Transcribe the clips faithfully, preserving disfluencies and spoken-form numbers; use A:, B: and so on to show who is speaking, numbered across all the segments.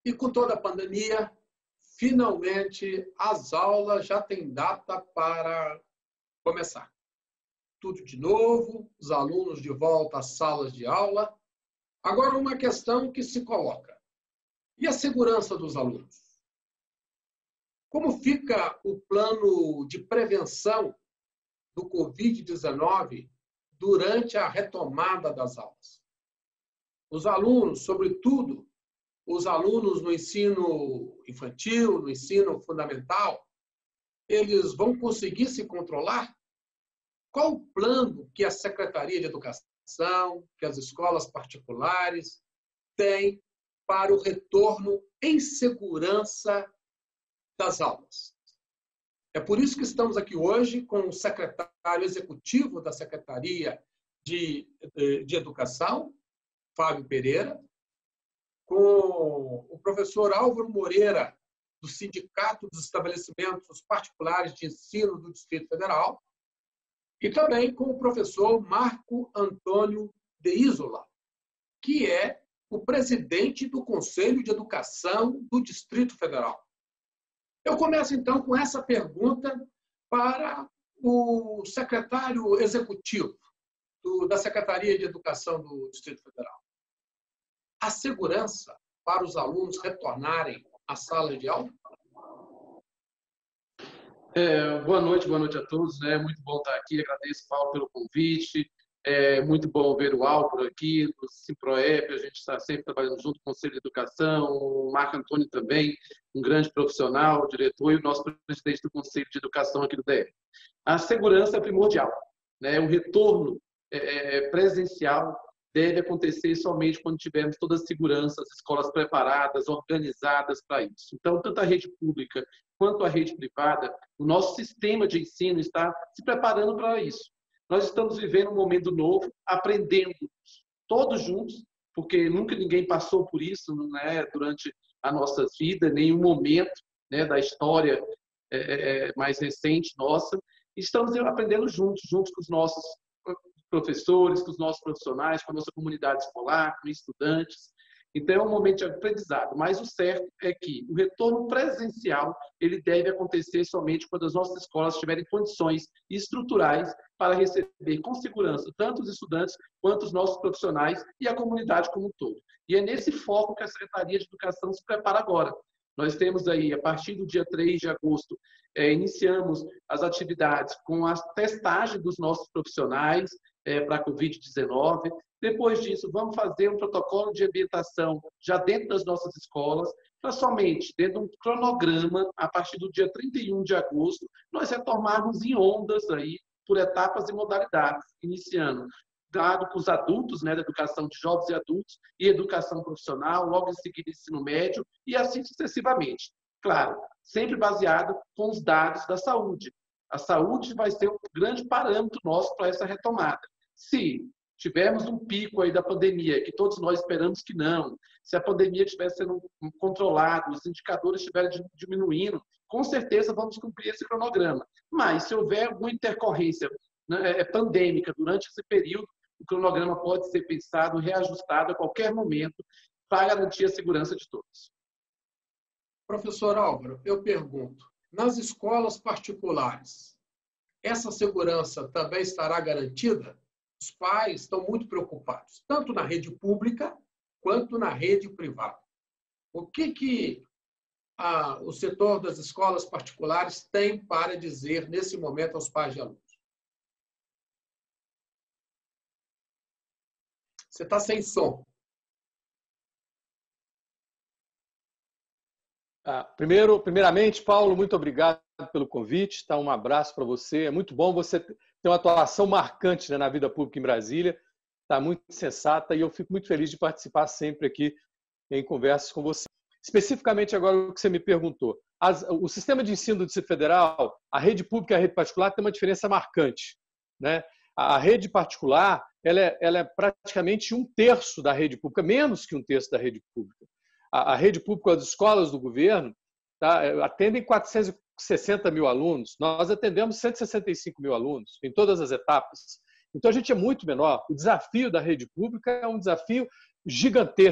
A: E com toda a pandemia, finalmente as aulas já têm data para começar. Tudo de novo, os alunos de volta às salas de aula. Agora, uma questão que se coloca. E a segurança dos alunos? Como fica o plano de prevenção do covid dezenove durante a retomada das aulas? Os alunos, sobretudo, os alunos no ensino infantil, no ensino fundamental, eles vão conseguir se controlar? Qual o plano que a Secretaria de Educação, que as escolas particulares têm para o retorno em segurança das aulas? É por isso que estamos aqui hoje com o secretário executivo da Secretaria de, de Educação, Fábio Pereira, com o professor Álvaro Moreira, do Sindicato dos Estabelecimentos Particulares de Ensino do Distrito Federal, e também com o professor Marco Antônio de Isola, que é o presidente do Conselho de Educação do Distrito Federal. Eu começo, então, com essa pergunta para o secretário executivo do, da Secretaria de Educação do Distrito Federal. A segurança para os alunos retornarem à sala de aula?
B: É, boa noite, boa noite a todos. É muito bom estar aqui. Agradeço, Paulo, pelo convite. É muito bom ver o Álvaro aqui, do Simproep. A gente está sempre trabalhando junto com o Conselho de Educação, o Marco Antônio também, um grande profissional, diretor, e o nosso presidente do Conselho de Educação aqui do D F. A segurança é primordial, né? O retorno é, presencial deve acontecer somente quando tivermos toda a segurança, as escolas preparadas, organizadas para isso. Então, tanto a rede pública quanto a rede privada, o nosso sistema de ensino está se preparando para isso. Nós estamos vivendo um momento novo, aprendendo todos juntos, porque nunca ninguém passou por isso, né, durante a nossa vida, nenhum momento, né, da história é, mais recente nossa. Estamos aprendendo juntos, juntos com os nossos professores, com os nossos profissionais, com a nossa comunidade escolar, com estudantes. Então, é um momento de aprendizado, mas o certo é que o retorno presencial ele deve acontecer somente quando as nossas escolas tiverem condições estruturais para receber com segurança tanto os estudantes quanto os nossos profissionais e a comunidade como um todo. E é nesse foco que a Secretaria de Educação se prepara agora. Nós temos aí, a partir do dia três de agosto, é, iniciamos as atividades com a testagem dos nossos profissionais é, para a covid dezenove. Depois disso, vamos fazer um protocolo de ambientação já dentro das nossas escolas, para somente, dentro de um cronograma, a partir do dia trinta e um de agosto, nós retornarmos em ondas aí, por etapas e modalidades, iniciando dado com os adultos, né, da educação de jovens e adultos, e educação profissional, logo em seguida ensino médio, e assim sucessivamente. Claro, sempre baseado com os dados da saúde. A saúde vai ser um grande parâmetro nosso para essa retomada. Se tivermos um pico aí da pandemia, que todos nós esperamos que não, se a pandemia estiver sendo controlada, os indicadores estiverem diminuindo, com certeza vamos cumprir esse cronograma. Mas se houver alguma intercorrência, né, pandêmica durante esse período, o cronograma pode ser pensado, reajustado a qualquer momento para garantir a segurança de todos.
A: Professor Álvaro, eu pergunto, nas escolas particulares, essa segurança também estará garantida? Os pais estão muito preocupados, tanto na rede pública quanto na rede privada. O que, que a, o setor das escolas particulares tem para dizer nesse momento aos pais de alunos? Você está sem som.
C: Ah, primeiro, primeiramente, Paulo, muito obrigado pelo convite. Tá, um abraço para você. É muito bom você ter uma atuação marcante, né, na vida pública em Brasília. Está muito sensata e eu fico muito feliz de participar sempre aqui em conversas com você. Especificamente agora o que você me perguntou. As, o sistema de ensino do Distrito Federal, a rede pública e a rede particular tem uma diferença marcante, né? A rede particular ela é, ela é praticamente um terço da rede pública, menos que um terço da rede pública. A, a rede pública, as escolas do governo, tá, atendem quatrocentos e sessenta mil alunos, nós atendemos cento e sessenta e cinco mil alunos em todas as etapas. Então, a gente é muito menor. O desafio da rede pública é um desafio gigantesco,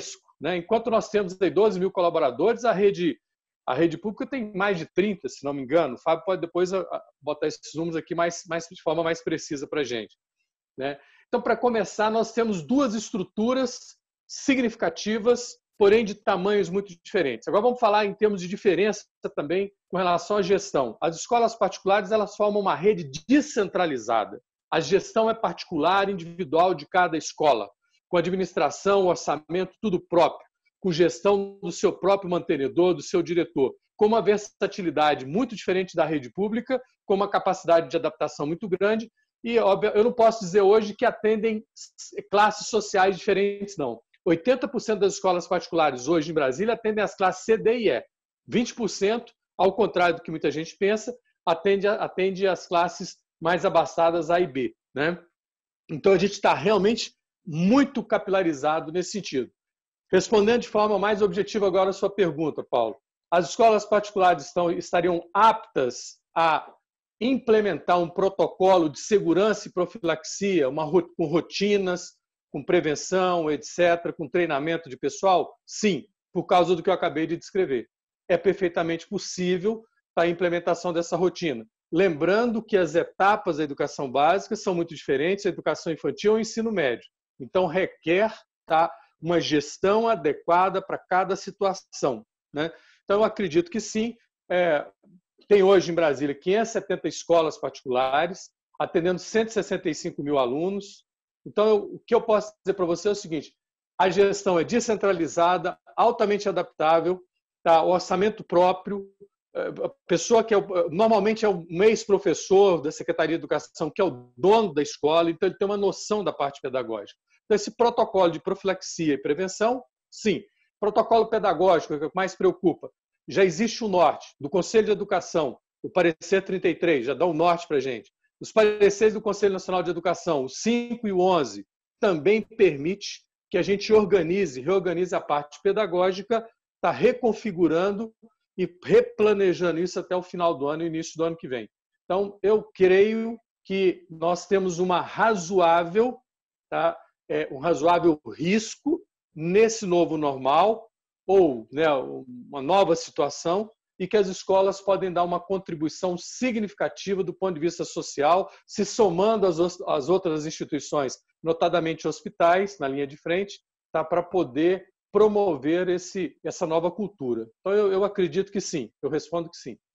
C: né? Enquanto nós temos aí doze mil colaboradores, a rede, a rede pública tem mais de trinta, se não me engano. O Fábio pode depois botar esses números aqui mais, mais, de forma mais precisa para a gente, né? Então, para começar, nós temos duas estruturas significativas, porém de tamanhos muito diferentes. Agora vamos falar em termos de diferença também com relação à gestão. As escolas particulares, elas formam uma rede descentralizada. A gestão é particular, individual de cada escola, com administração, orçamento, tudo próprio, com gestão do seu próprio mantenedor, do seu diretor, com uma versatilidade muito diferente da rede pública, com uma capacidade de adaptação muito grande. E, óbvio, eu não posso dizer hoje que atendem classes sociais diferentes, não. oitenta por cento das escolas particulares hoje em Brasília atendem as classes C, D e E. vinte por cento, ao contrário do que muita gente pensa, atende, atende as classes mais abastadas A e B, né? Então, a gente está realmente muito capilarizado nesse sentido. Respondendo de forma mais objetiva agora a sua pergunta, Paulo. As escolas particulares estão, estariam aptas a implementar um protocolo de segurança e profilaxia, uma, com rotinas, com prevenção, etcétera, com treinamento de pessoal? Sim, por causa do que eu acabei de descrever. É perfeitamente possível a implementação dessa rotina. Lembrando que as etapas da educação básica são muito diferentes, a educação infantil e o ensino médio. Então, requer, tá, uma gestão adequada para cada situação, né? Então, eu acredito que sim. É, tem hoje em Brasília quinhentas e setenta escolas particulares, atendendo cento e sessenta e cinco mil alunos. Então, eu, o que eu posso dizer para você é o seguinte: a gestão é descentralizada, altamente adaptável, tá? Orçamento próprio, a pessoa que é o, normalmente é um ex-professor da Secretaria de Educação, que é o dono da escola, então ele tem uma noção da parte pedagógica. Então, esse protocolo de profilaxia e prevenção, sim. Protocolo pedagógico, que é o que mais preocupa. Já existe o norte do Conselho de Educação, o parecer trinta e três, já dá o norte para a gente. Os pareceres do Conselho Nacional de Educação, o cinco e o onze, também permite que a gente organize, reorganize a parte pedagógica, está reconfigurando e replanejando isso até o final do ano e início do ano que vem. Então, eu creio que nós temos uma razoável, tá, é, um razoável risco nesse novo normal, ou, né, uma nova situação, e que as escolas podem dar uma contribuição significativa do ponto de vista social, se somando às, às outras instituições, notadamente hospitais, na linha de frente, tá, para poder promover esse, essa nova cultura. Então, eu, eu acredito que sim, eu respondo que sim.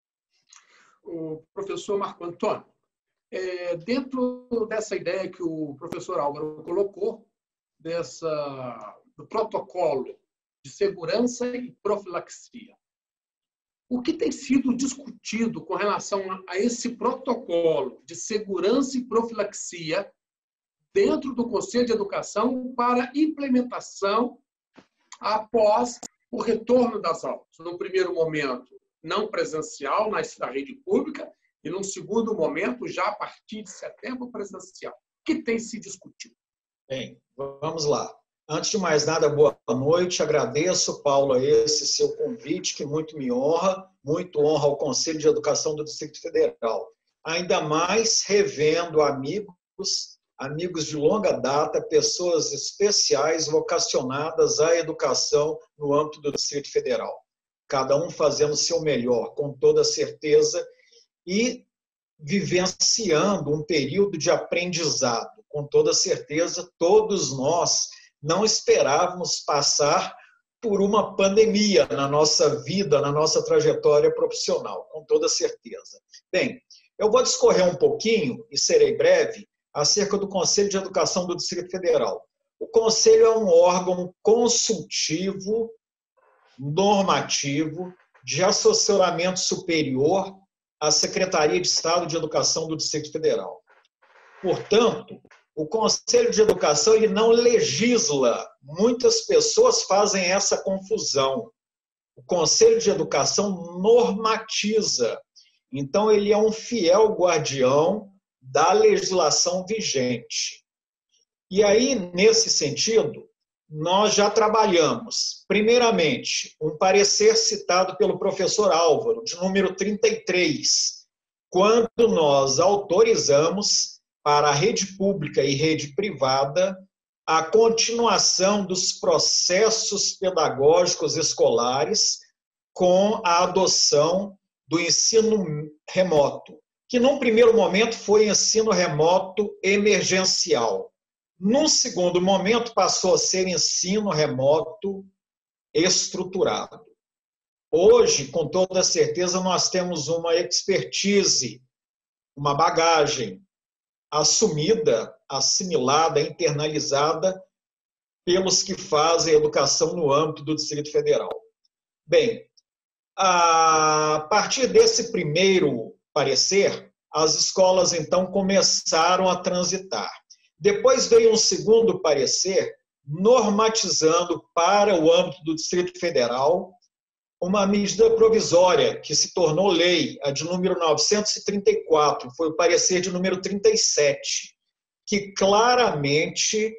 A: O professor Marco Antônio, é, dentro dessa ideia que o professor Álvaro colocou, dessa, do protocolo de segurança e profilaxia, o que tem sido discutido com relação a esse protocolo de segurança e profilaxia dentro do Conselho de Educação para implementação após o retorno das aulas? No primeiro momento, não presencial, na rede pública, e num segundo momento, já a partir de setembro, presencial. O que tem se discutido?
D: Bem, vamos lá. Antes de mais nada, boa noite. Agradeço, Paulo, a esse seu convite, que muito me honra, muito honra ao Conselho de Educação do Distrito Federal. Ainda mais revendo amigos, amigos de longa data, pessoas especiais vocacionadas à educação no âmbito do Distrito Federal. Cada um fazendo o seu melhor, com toda certeza, e vivenciando um período de aprendizado. Com toda certeza, todos nós não esperávamos passar por uma pandemia na nossa vida, na nossa trajetória profissional, com toda certeza. Bem, eu vou discorrer um pouquinho, e serei breve, acerca do Conselho de Educação do Distrito Federal. O Conselho é um órgão consultivo, normativo, de assessoramento superior à Secretaria de Estado de Educação do Distrito Federal. Portanto, o Conselho de Educação ele não legisla. Muitas pessoas fazem essa confusão. O Conselho de Educação normatiza. Então, ele é um fiel guardião da legislação vigente. E aí, nesse sentido, nós já trabalhamos, primeiramente, um parecer citado pelo professor Álvaro, de número trinta e três, quando nós autorizamos para a rede pública e rede privada a continuação dos processos pedagógicos escolares com a adoção do ensino remoto, que num primeiro momento foi ensino remoto emergencial. Num segundo momento passou a ser ensino remoto estruturado. Hoje, com toda certeza, nós temos uma expertise, uma bagagem assumida, assimilada, internalizada pelos que fazem educação no âmbito do Distrito Federal. Bem, a partir desse primeiro parecer, as escolas então começaram a transitar. Depois veio um segundo parecer, normatizando para o âmbito do Distrito Federal uma medida provisória que se tornou lei, a de número novecentos e trinta e quatro, foi o parecer de número trinta e sete, que claramente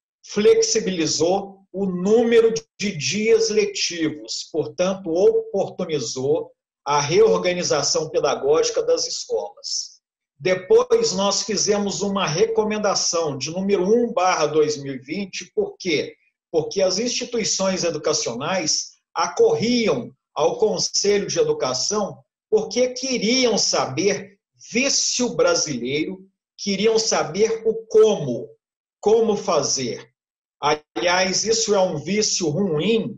D: flexibilizou o número de dias letivos, portanto, oportunizou a reorganização pedagógica das escolas. Depois, nós fizemos uma recomendação de número um barra dois mil e vinte, por quê? Porque as instituições educacionais acorriam ao Conselho de Educação porque queriam saber, vício brasileiro, queriam saber o como, como fazer. Aliás, isso é um vício ruim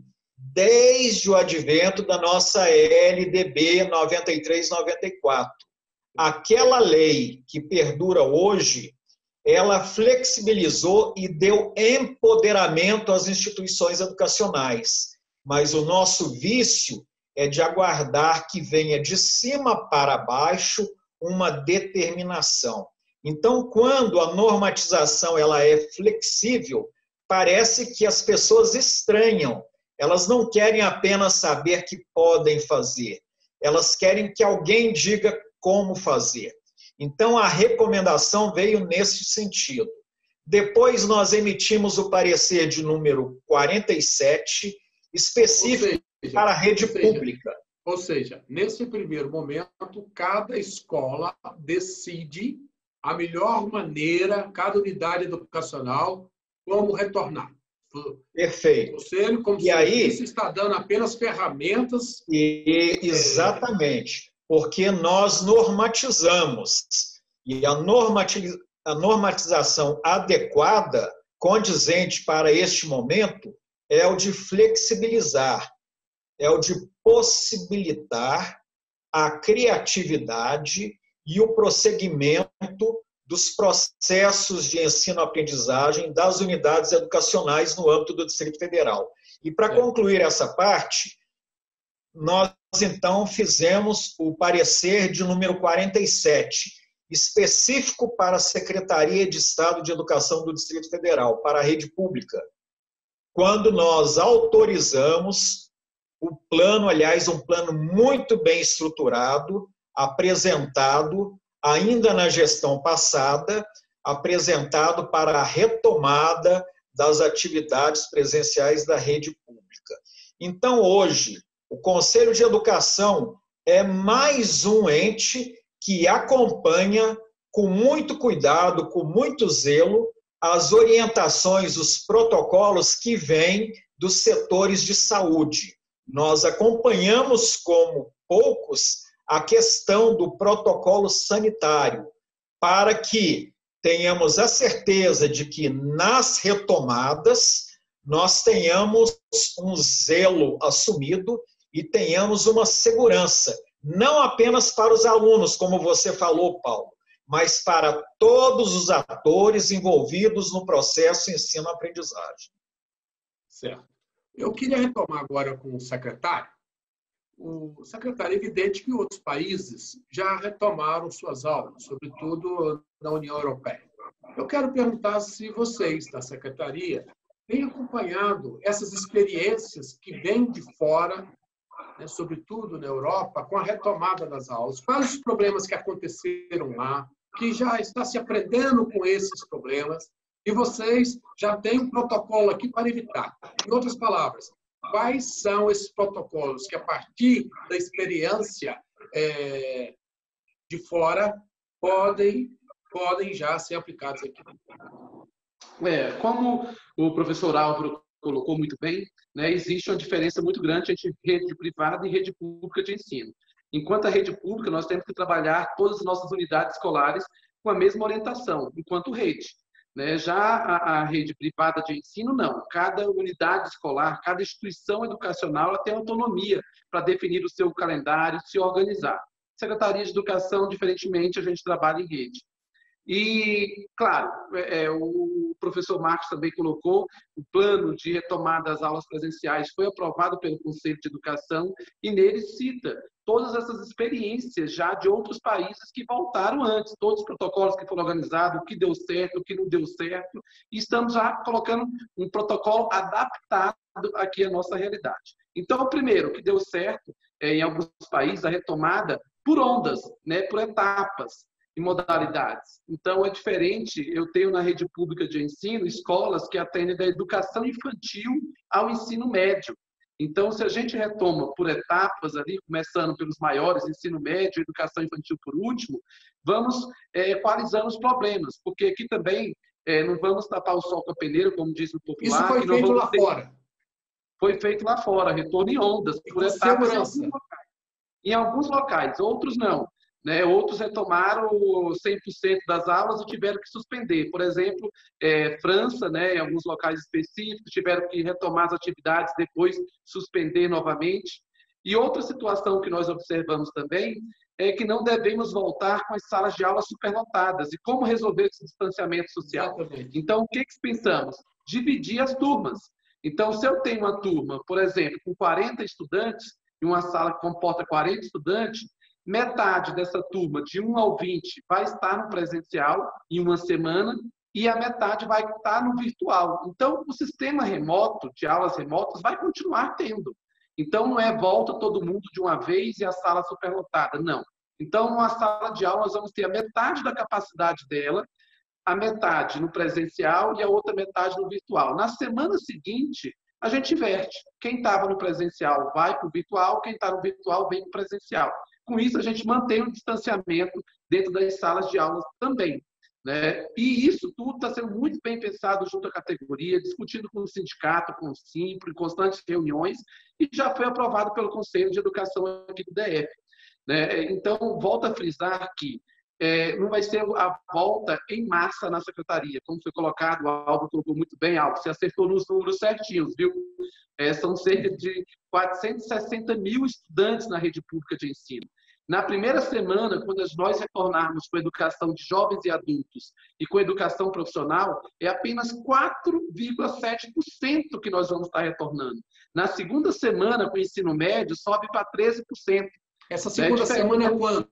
D: desde o advento da nossa L D B noventa e três noventa e quatro. Aquela lei que perdura hoje, ela flexibilizou e deu empoderamento às instituições educacionais. Mas o nosso vício é de aguardar que venha de cima para baixo uma determinação. Então, quando a normatização ela é flexível, parece que as pessoas estranham. Elas não querem apenas saber que podem fazer. Elas querem que alguém diga como fazer. Então, a recomendação veio nesse sentido. Depois, nós emitimos o parecer de número quarenta e sete, específico seja, para a rede
A: ou seja,
D: pública.
A: Ou seja, nesse primeiro momento, cada escola decide a melhor maneira, cada unidade educacional, como retornar.
D: Perfeito.
A: O conselho, como
D: e aí,
A: disse, está dando apenas ferramentas.
D: E, exatamente, porque nós normatizamos. E a, normatiz, a normatização adequada, condizente para este momento, é o de flexibilizar, é o de possibilitar a criatividade e o prosseguimento dos processos de ensino-aprendizagem das unidades educacionais no âmbito do Distrito Federal. E para é. concluir essa parte, nós então fizemos o parecer de número quarenta e sete, específico para a Secretaria de Estado de Educação do Distrito Federal, para a rede pública, quando nós autorizamos o plano, aliás, um plano muito bem estruturado, apresentado ainda na gestão passada, apresentado para a retomada das atividades presenciais da rede pública. Então, hoje, o Conselho de Educação é mais um ente que acompanha com muito cuidado, com muito zelo, as orientações, os protocolos que vêm dos setores de saúde. Nós acompanhamos como poucos a questão do protocolo sanitário, para que tenhamos a certeza de que nas retomadas nós tenhamos um zelo assumido e tenhamos uma segurança, não apenas para os alunos, como você falou, Paulo, mas para todos os atores envolvidos no processo ensino-aprendizagem.
A: Certo. Eu queria retomar agora com o secretário. O secretário, é evidente que outros países já retomaram suas aulas, sobretudo na União Europeia. Eu quero perguntar se vocês, da secretaria, têm acompanhado essas experiências que vêm de fora, né, sobretudo na Europa, com a retomada das aulas. Quais os problemas que aconteceram lá, que já está se aprendendo com esses problemas, e vocês já têm um protocolo aqui para evitar. Em outras palavras, quais são esses protocolos que, a partir da experiência é, de fora, podem, podem já ser aplicados aqui?
B: É, como o professor Álvaro colocou muito bem, né, existe uma diferença muito grande entre rede privada e rede pública de ensino. Enquanto a rede pública, nós temos que trabalhar todas as nossas unidades escolares com a mesma orientação, enquanto rede. Né? Já a, a rede privada de ensino, não. Cada unidade escolar, cada instituição educacional, ela tem autonomia para definir o seu calendário, se organizar. Secretaria de Educação, diferentemente, a gente trabalha em rede. E, claro, é, o professor Marcos também colocou, o plano de retomada das aulas presenciais foi aprovado pelo Conselho de Educação e nele cita todas essas experiências já de outros países que voltaram antes, todos os protocolos que foram organizados, o que deu certo, o que não deu certo, e estamos já colocando um protocolo adaptado aqui à nossa realidade. Então, o primeiro que deu certo, é, em alguns países, a retomada por ondas, né, por etapas e modalidades. Então, é diferente. Eu tenho na rede pública de ensino escolas que atendem da educação infantil ao ensino médio. Então, se a gente retoma por etapas ali, começando pelos maiores, ensino médio, educação infantil por último, vamos é, equalizando os problemas, porque aqui também é, não vamos tapar o sol com a peneira, como diz o popular.
A: Isso foi feito lá ter... fora.
B: Foi feito lá fora, retorno em ondas,
A: e
B: por etapas em alguns locais. Em alguns locais, outros não. Né? Outros retomaram cem por cento das aulas e tiveram que suspender. Por exemplo, é, França, né, em alguns locais específicos, tiveram que retomar as atividades, depois suspender novamente. E outra situação que nós observamos também é que não devemos voltar com as salas de aula superlotadas. E como resolver esse distanciamento social? Exatamente. Então, o que, que pensamos? Dividir as turmas. Então, se eu tenho uma turma, por exemplo, com quarenta estudantes, e uma sala que comporta quarenta estudantes, metade dessa turma, de um ao vinte, vai estar no presencial em uma semana e a metade vai estar no virtual. Então, o sistema remoto, de aulas remotas, vai continuar tendo. Então, não é volta todo mundo de uma vez e a sala superlotada, não. Então, numa sala de aula, nós vamos ter a metade da capacidade dela, a metade no presencial e a outra metade no virtual. Na semana seguinte, a gente inverte. Quem estava no presencial vai para o virtual, quem está no virtual vem para o presencial. Com isso, a gente mantém o distanciamento dentro das salas de aulas também. Né? E isso tudo está sendo muito bem pensado junto à categoria, discutido com o sindicato, com o Simpro, em constantes reuniões, e já foi aprovado pelo Conselho de Educação aqui do D F. Né? Então, volto a frisar que é, não vai ser a volta em massa na secretaria, como foi colocado, o Álvaro colocou muito bem, Álvaro, você acertou nos números certinhos, viu? É, são cerca de quatrocentos e sessenta mil estudantes na rede pública de ensino. Na primeira semana, quando nós retornarmos com a educação de jovens e adultos e com a educação profissional, é apenas quatro vírgula sete por cento que nós vamos estar retornando. Na segunda semana, com o ensino médio, sobe para treze por cento.
A: Essa segunda é semana é quando?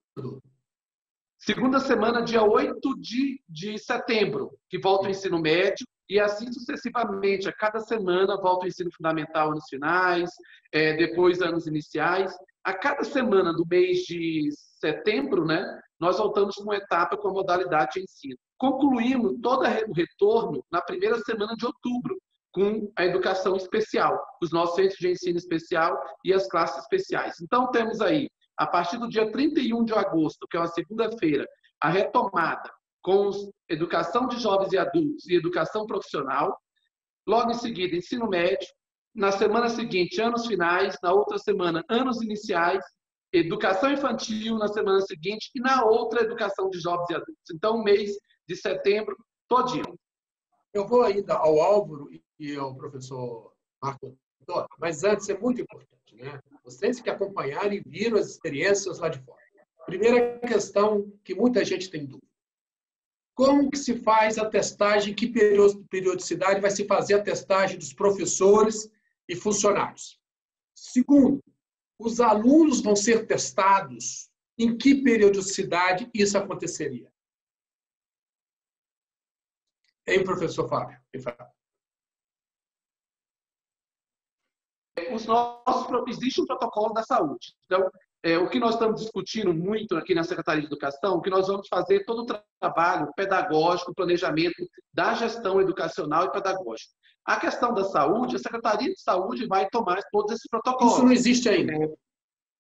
B: Segunda semana, dia oito de setembro, que volta o ensino médio, e assim sucessivamente. A cada semana volta o ensino fundamental, anos finais, é, depois anos iniciais. A cada semana do mês de setembro, né, nós voltamos com uma etapa com a modalidade de ensino. Concluímos todo o retorno na primeira semana de outubro, com a educação especial, os nossos centros de ensino especial e as classes especiais. Então, temos aí, a partir do dia trinta e um de agosto, que é uma segunda-feira, a retomada com educação de jovens e adultos e educação profissional. Logo em seguida, ensino médio. Na semana seguinte, anos finais. Na outra semana, anos iniciais. Educação infantil na semana seguinte. E na outra, educação de jovens e adultos. Então, o mês de setembro todinho.
A: Eu vou ainda ao Álvaro e ao professor Marco, mas antes é muito importante, né? Vocês que acompanharam e viram as experiências lá de fora. Primeira questão que muita gente tem dúvida. Como que se faz a testagem, que periodicidade vai se fazer a testagem dos professores e funcionários? Segundo, os alunos vão ser testados, em que periodicidade isso aconteceria? Hein, professor Fábio?
B: Os nossos, existe um protocolo da saúde. Então, é, o que nós estamos discutindo muito aqui na Secretaria de Educação, que nós vamos fazer todo o trabalho pedagógico, planejamento da gestão educacional e pedagógica. A questão da saúde, a Secretaria de Saúde vai tomar todos esses protocolos.
A: Isso não existe ainda.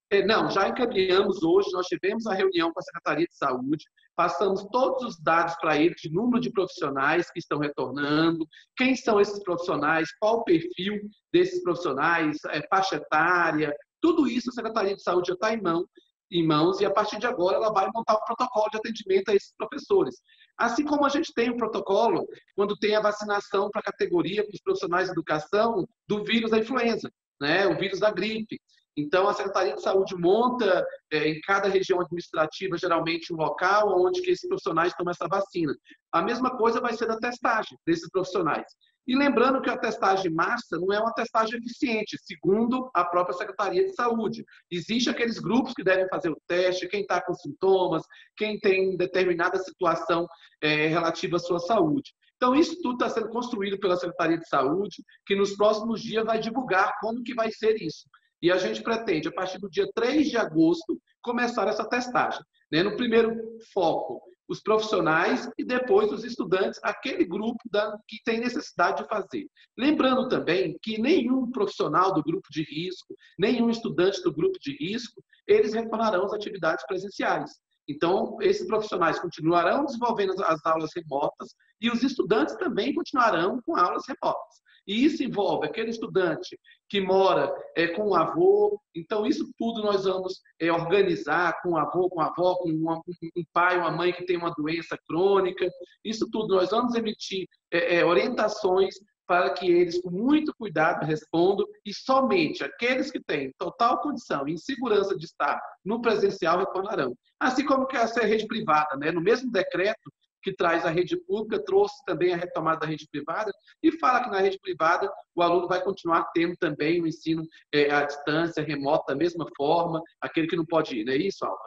B: Não, já encaminhamos hoje, nós tivemos a reunião com a Secretaria de Saúde, passamos todos os dados para eles de número de profissionais que estão retornando, quem são esses profissionais, qual o perfil desses profissionais, faixa etária, tudo isso a Secretaria de Saúde já está em mão, em mãos e a partir de agora ela vai montar o protocolo de atendimento a esses professores. Assim como a gente tem o protocolo quando tem a vacinação para a categoria, para os profissionais de educação, do vírus da influenza, né? O vírus da gripe. Então, a Secretaria de Saúde monta é, em cada região administrativa, geralmente, um local onde que esses profissionais tomam essa vacina. A mesma coisa vai ser da testagem desses profissionais. E lembrando que a testagem em massa não é uma testagem eficiente, segundo a própria Secretaria de Saúde. Existem aqueles grupos que devem fazer o teste, quem está com sintomas, quem tem determinada situação é, relativa à sua saúde. Então, isso tudo está sendo construído pela Secretaria de Saúde, que nos próximos dias vai divulgar como que vai ser isso. E a gente pretende, a partir do dia três de agosto, começar essa testagem. Né? No primeiro foco, os profissionais e depois os estudantes, aquele grupo da, que tem necessidade de fazer. Lembrando também que nenhum profissional do grupo de risco, nenhum estudante do grupo de risco, eles retornarão às atividades presenciais. Então, esses profissionais continuarão desenvolvendo as aulas remotas e os estudantes também continuarão com aulas remotas. E isso envolve aquele estudante que mora é, com o avô. Então, isso tudo nós vamos é, organizar com o avô, com a avó, com uma, um pai, uma mãe que tem uma doença crônica. Isso tudo nós vamos emitir é, é, orientações para que eles, com muito cuidado, respondam e somente aqueles que têm total condição e insegurança de estar no presencial retornarão. Assim como que essa é a rede privada, né? No mesmo decreto que traz a rede pública, trouxe também a retomada da rede privada e fala que na rede privada o aluno vai continuar tendo também o ensino é, à distância, remoto, da mesma forma, aquele que não pode ir, não é isso, Álvaro?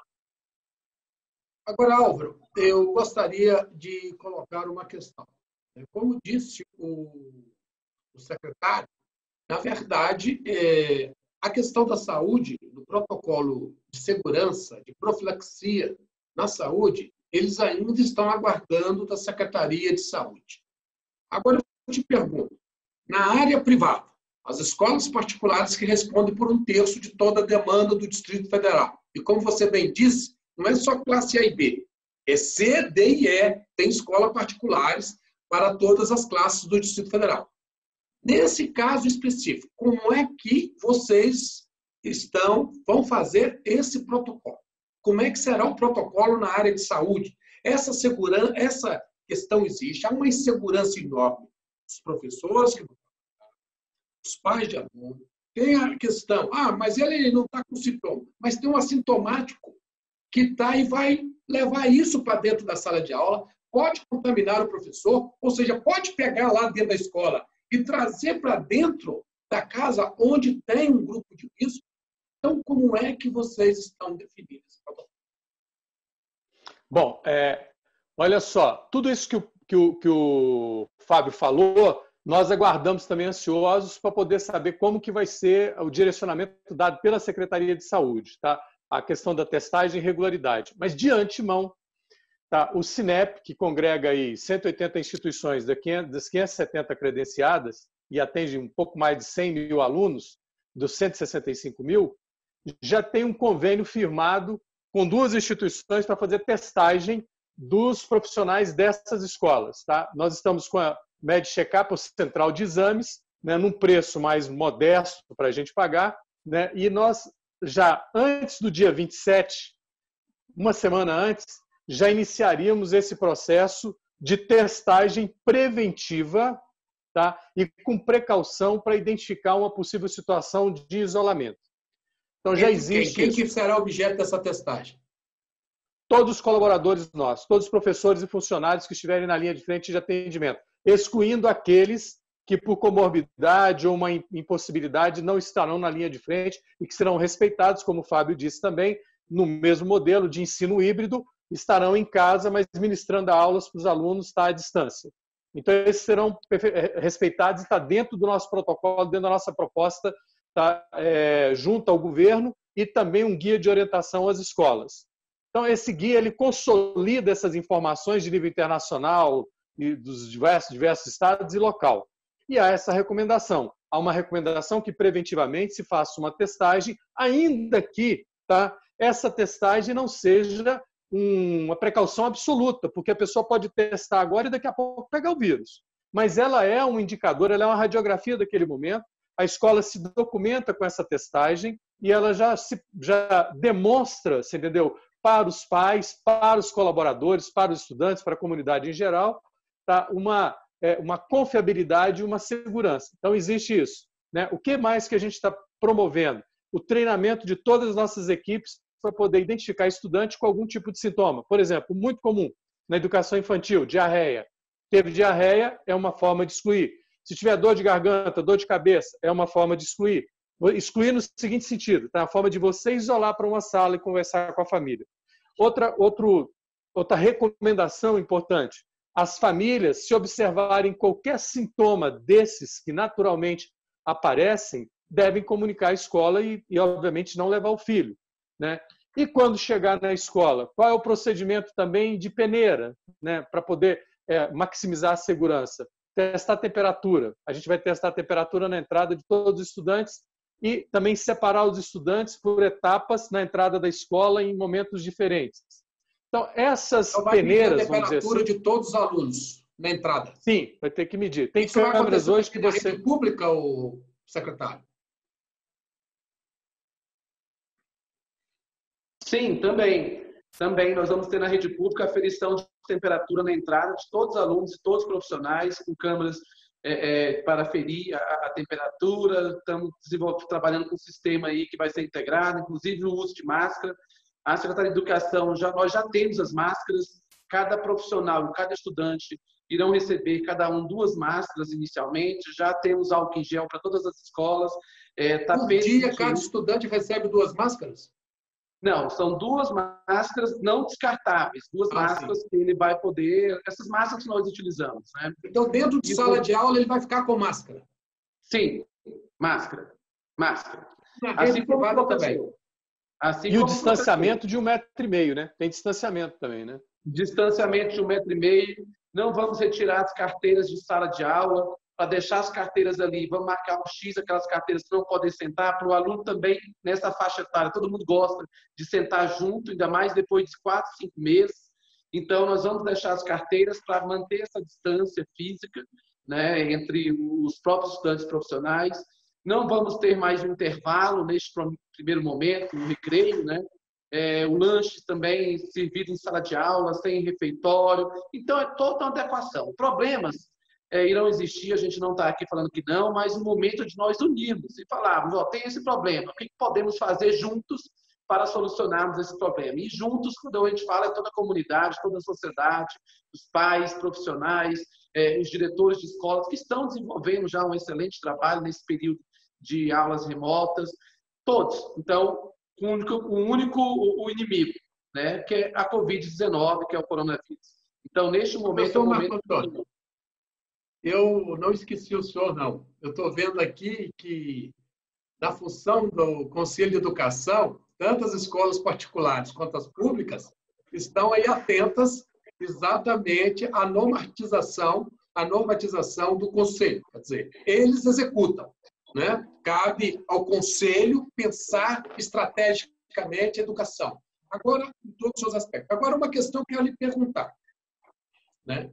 A: Agora, Álvaro, eu gostaria de colocar uma questão. Como disse o, o secretário, na verdade, é, a questão da saúde, do protocolo de segurança, de profilaxia na saúde, eles ainda estão aguardando da Secretaria de Saúde. Agora, eu te pergunto, na área privada, as escolas particulares que respondem por um terço de toda a demanda do Distrito Federal, e como você bem disse, não é só classe A e B, é C, D e E, tem escolas particulares para todas as classes do Distrito Federal. Nesse caso específico, como é que vocês estão, vão fazer esse protocolo? Como é que será o protocolo na área de saúde? Essa segurança, essa questão existe. Há uma insegurança enorme. Os professores, os pais de aluno. Tem a questão, ah, mas ele não está com sintoma. Mas tem um assintomático que está e vai levar isso para dentro da sala de aula, pode contaminar o professor, ou seja, pode pegar lá dentro da escola e trazer para dentro da casa onde tem um grupo de risco. Então, como é que vocês estão definindo esse protocolo?
C: Bom, é, olha só, tudo isso que o, que, o, que o Fábio falou, nós aguardamos também ansiosos para poder saber como que vai ser o direcionamento dado pela Secretaria de Saúde, tá? A questão da testagem e regularidade. Mas, de antemão, tá? O Cinep, que congrega aí cento e oitenta instituições das quinhentas e setenta credenciadas e atende um pouco mais de cem mil alunos, dos cento e sessenta e cinco mil, já tem um convênio firmado com duas instituições para fazer testagem dos profissionais dessas escolas. Tá? Nós estamos com a Med Checkup, o Central de Exames, né, num preço mais modesto para a gente pagar, né, e nós já antes do dia vinte e sete, uma semana antes, já iniciaríamos esse processo de testagem preventiva, tá, e com precaução para identificar uma possível situação de isolamento. Então, já existe...
A: Quem, quem que será objeto dessa testagem?
C: Todos os colaboradores nossos, todos os professores e funcionários que estiverem na linha de frente de atendimento, excluindo aqueles que, por comorbidade ou uma impossibilidade, não estarão na linha de frente e que serão respeitados, como o Fábio disse também, no mesmo modelo de ensino híbrido, estarão em casa, mas ministrando aulas para os alunos tá, à distância. Então, esses serão respeitados e está dentro do nosso protocolo, dentro da nossa proposta, tá, é, junto ao governo e também um guia de orientação às escolas. Então, esse guia ele consolida essas informações de nível internacional e dos diversos, diversos estados e local. E há essa recomendação. há uma recomendação que preventivamente se faça uma testagem, ainda que, tá, essa testagem não seja uma precaução absoluta, porque a pessoa pode testar agora e daqui a pouco pegar o vírus. Mas ela é um indicador, ela é uma radiografia daquele momento, a escola se documenta com essa testagem e ela já, se, já demonstra, você entendeu, para os pais, para os colaboradores, para os estudantes, para a comunidade em geral, tá, uma, é, uma confiabilidade e uma segurança. Então, existe isso, né? O que mais que a gente está promovendo? O treinamento de todas as nossas equipes para poder identificar estudante com algum tipo de sintoma. Por exemplo, muito comum na educação infantil, diarreia. Teve diarreia, é uma forma de excluir. Se tiver dor de garganta, dor de cabeça, é uma forma de excluir. Excluir no seguinte sentido, tá? A forma de você isolar para uma sala e conversar com a família. Outra, outro, outra recomendação importante, as famílias, se observarem qualquer sintoma desses que naturalmente aparecem, devem comunicar à escola e, e obviamente, não levar o filho, né? E quando chegar na escola, qual é o procedimento também de peneira, né? Para poder é, maximizar a segurança? Testar a temperatura. A gente vai testar a temperatura na entrada de todos os estudantes e também separar os estudantes por etapas na entrada da escola em momentos diferentes. Então, essas
A: então, vai
C: peneiras,
A: medir a
C: vamos dizer assim...
A: temperatura de todos os alunos na entrada.
C: Sim, vai ter que medir. Tem
A: Isso
C: câmeras hoje que você...
A: na rede pública, o secretário?
B: Sim, também. Também nós vamos ter na rede pública a aferição de temperatura na entrada de todos os alunos e todos os profissionais, com câmeras é, é, para aferir a, a temperatura. Estamos trabalhando com um sistema aí que vai ser integrado, inclusive o uso de máscara. A Secretaria de Educação, já, nós já temos as máscaras. Cada profissional, cada estudante irão receber, cada um, duas máscaras inicialmente. Já temos álcool em gel para todas as escolas. É,
A: Por dia, cada estudante recebe duas máscaras?
B: Não, são duas máscaras não descartáveis, duas ah, máscaras sim. que ele vai poder... Essas máscaras que nós utilizamos, né?
A: Então, dentro de e sala por... de aula, ele vai ficar com máscara?
B: Sim, máscara. Máscara.
A: Na assim como o também.
C: Assim e o distanciamento de um metro e meio, né? Tem distanciamento também, né?
B: Distanciamento de um metro e meio. Não vamos retirar as carteiras de sala de aula, para deixar as carteiras ali, vamos marcar um X, aquelas carteiras que não podem sentar, para o aluno também, nessa faixa etária, todo mundo gosta de sentar junto, ainda mais depois de quatro, cinco meses. Então, nós vamos deixar as carteiras para manter essa distância física, né, entre os próprios estudantes profissionais. Não vamos ter mais um intervalo neste primeiro momento, um recreio, né? É, o lanche também servido em sala de aula, sem refeitório. Então, é toda uma adequação. Problemas É, irão existir, a gente não está aqui falando que não, mas o momento de nós unirmos e falarmos, ó, tem esse problema, o que podemos fazer juntos para solucionarmos esse problema? E juntos, quando a gente fala, é toda a comunidade, toda a sociedade, os pais, profissionais, é, os diretores de escolas, que estão desenvolvendo já um excelente trabalho nesse período de aulas remotas, todos. Então, o único, o único o inimigo, né, que é a covid dezenove, que é o coronavírus. Então, neste momento, é o momento...
A: Eu não esqueci o senhor, não. Eu estou vendo aqui que, na função do Conselho de Educação, tanto as escolas particulares quanto as públicas estão aí atentas exatamente à normatização, à normatização do Conselho. Quer dizer, eles executam, né? Cabe ao Conselho pensar estrategicamente a educação. Agora, em todos os seus aspectos. Agora, uma questão que eu quero lhe perguntar, né?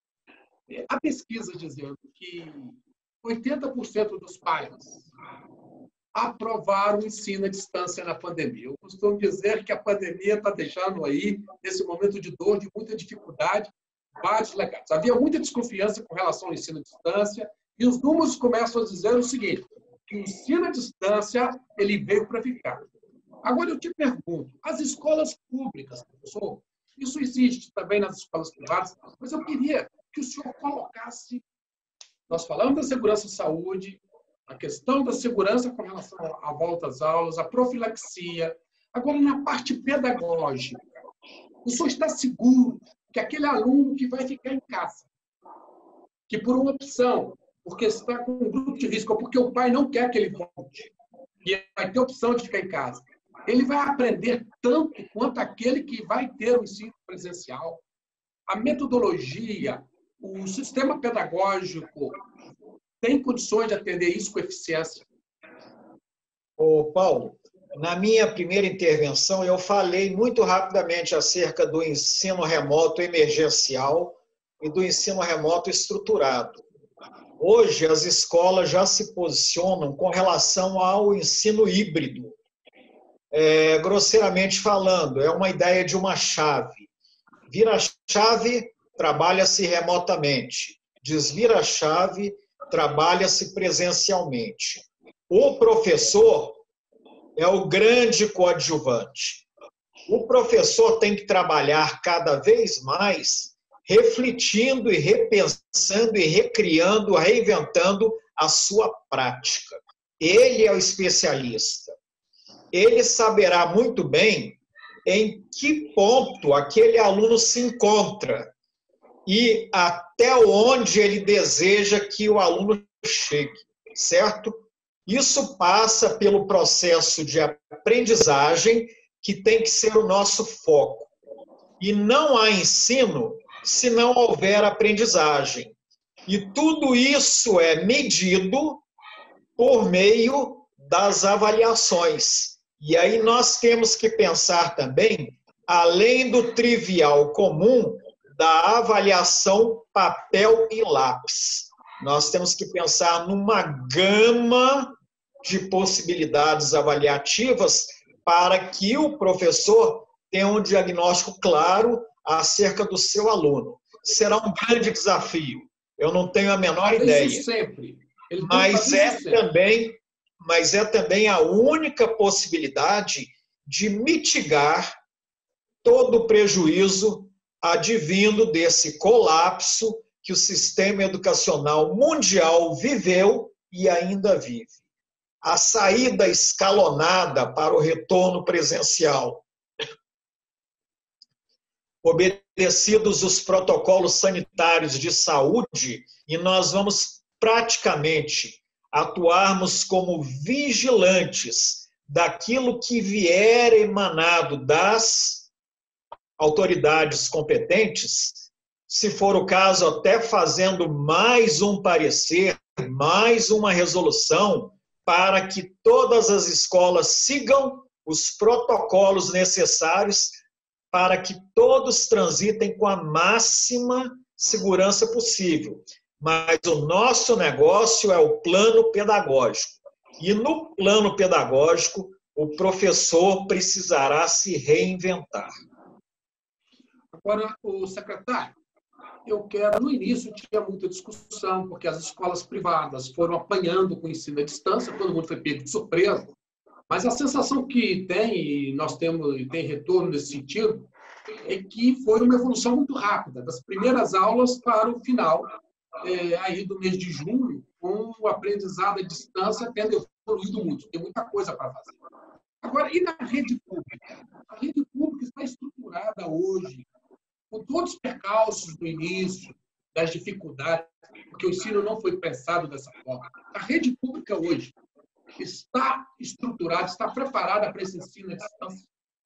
A: A pesquisa dizendo que oitenta por cento dos pais aprovaram o ensino à distância na pandemia. Eu costumo dizer que a pandemia está deixando aí, nesse momento de dor, de muita dificuldade, vários legados. Havia muita desconfiança com relação ao ensino à distância e os números começam a dizer o seguinte, que o ensino à distância ele veio para ficar. Agora, eu te pergunto, as escolas públicas, professor, isso existe também nas escolas privadas, mas eu queria que o senhor colocasse, nós falamos da segurança e saúde, a questão da segurança com relação à volta às aulas, a profilaxia. Agora, na parte pedagógica, o senhor está seguro que aquele aluno que vai ficar em casa, que por uma opção, porque está com um grupo de risco, ou porque o pai não quer que ele volte, e vai ter opção de ficar em casa, ele vai aprender tanto quanto aquele que vai ter o ensino presencial. A metodologia, o sistema pedagógico tem condições de atender isso com eficiência?
D: Ô, Paulo, na minha primeira intervenção, eu falei muito rapidamente acerca do ensino remoto emergencial e do ensino remoto estruturado. Hoje, as escolas já se posicionam com relação ao ensino híbrido. É, grosseiramente falando, é uma ideia de uma chave. Vira a chave, trabalha-se remotamente. Desvira a chave, trabalha-se presencialmente. O professor é o grande coadjuvante. O professor tem que trabalhar cada vez mais refletindo e repensando e recriando, reinventando a sua prática. Ele é o especialista. Ele saberá muito bem em que ponto aquele aluno se encontra e até onde ele deseja que o aluno chegue, certo? Isso passa pelo processo de aprendizagem, que tem que ser o nosso foco. E não há ensino se não houver aprendizagem. E tudo isso é medido por meio das avaliações. E aí nós temos que pensar também, além do trivial comum, da avaliação papel e lápis. Nós temos que pensar numa gama de possibilidades avaliativas para que o professor tenha um diagnóstico claro acerca do seu aluno. Será um grande desafio, eu não tenho a menor ideia.
A: Isso sempre. Ele
D: mas é também, mas é também a única possibilidade de mitigar todo o prejuízo advindo desse colapso que o sistema educacional mundial viveu e ainda vive. A saída escalonada para o retorno presencial, obedecidos os protocolos sanitários de saúde, e nós vamos praticamente atuarmos como vigilantes daquilo que vier emanado das autoridades competentes, se for o caso, até fazendo mais um parecer, mais uma resolução, para que todas as escolas sigam os protocolos necessários para que todos transitem com a máxima segurança possível. Mas o nosso negócio é o plano pedagógico. E no plano pedagógico, o professor precisará se reinventar.
A: Agora, o secretário, eu quero, no início tinha muita discussão, porque as escolas privadas foram apanhando com o ensino à distância, todo mundo foi pego de surpresa, mas a sensação que tem, e nós temos, e tem retorno nesse sentido, é que foi uma evolução muito rápida, das primeiras aulas para o final, é, aí do mês de junho, com o aprendizado à distância tendo evoluído muito, tem muita coisa para fazer. Agora, e na rede pública? A rede pública está estruturada hoje, com todos os percalços do início, das dificuldades, porque o ensino não foi pensado dessa forma. A rede pública hoje está estruturada, está preparada para esse ensino à distância?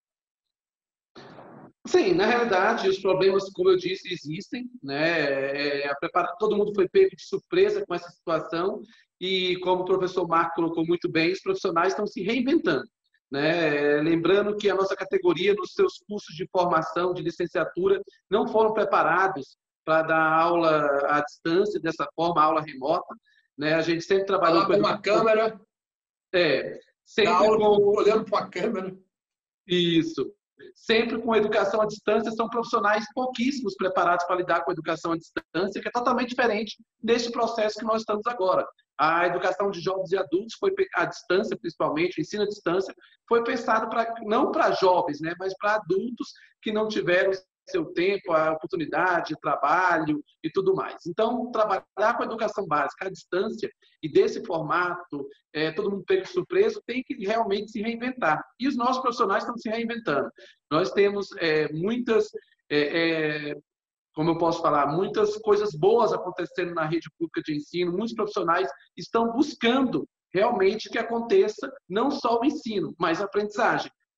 B: Sim, na realidade, os problemas, como eu disse, existem, né? É, a prepara... Todo mundo foi pego de surpresa com essa situação e, como o professor Marco colocou muito bem, os profissionais estão se reinventando. Né? Lembrando que a nossa categoria, nos seus cursos de formação, de licenciatura, não foram preparados para dar aula à distância, dessa forma, aula remota. Né? A gente sempre trabalhou
A: com uma câmera.
B: É, sempre
A: aula
B: com...
A: olhando para a câmera.
B: Isso. Sempre com educação à distância, são profissionais pouquíssimos preparados para lidar com a educação à distância, que é totalmente diferente desse processo que nós estamos agora. A educação de jovens e adultos, foi à distância principalmente, o ensino à distância, foi pensado pra, não para jovens, né, mas para adultos que não tiveram seu tempo, a oportunidade, trabalho e tudo mais. Então, trabalhar com a educação básica à distância e desse formato, é, todo mundo pego de surpresa, tem que realmente se reinventar. E os nossos profissionais estão se reinventando. Nós temos é, muitas, é, é, como eu posso falar, muitas coisas boas acontecendo na rede pública de ensino, muitos profissionais estão buscando realmente que aconteça não só o ensino, mas a aprendizagem.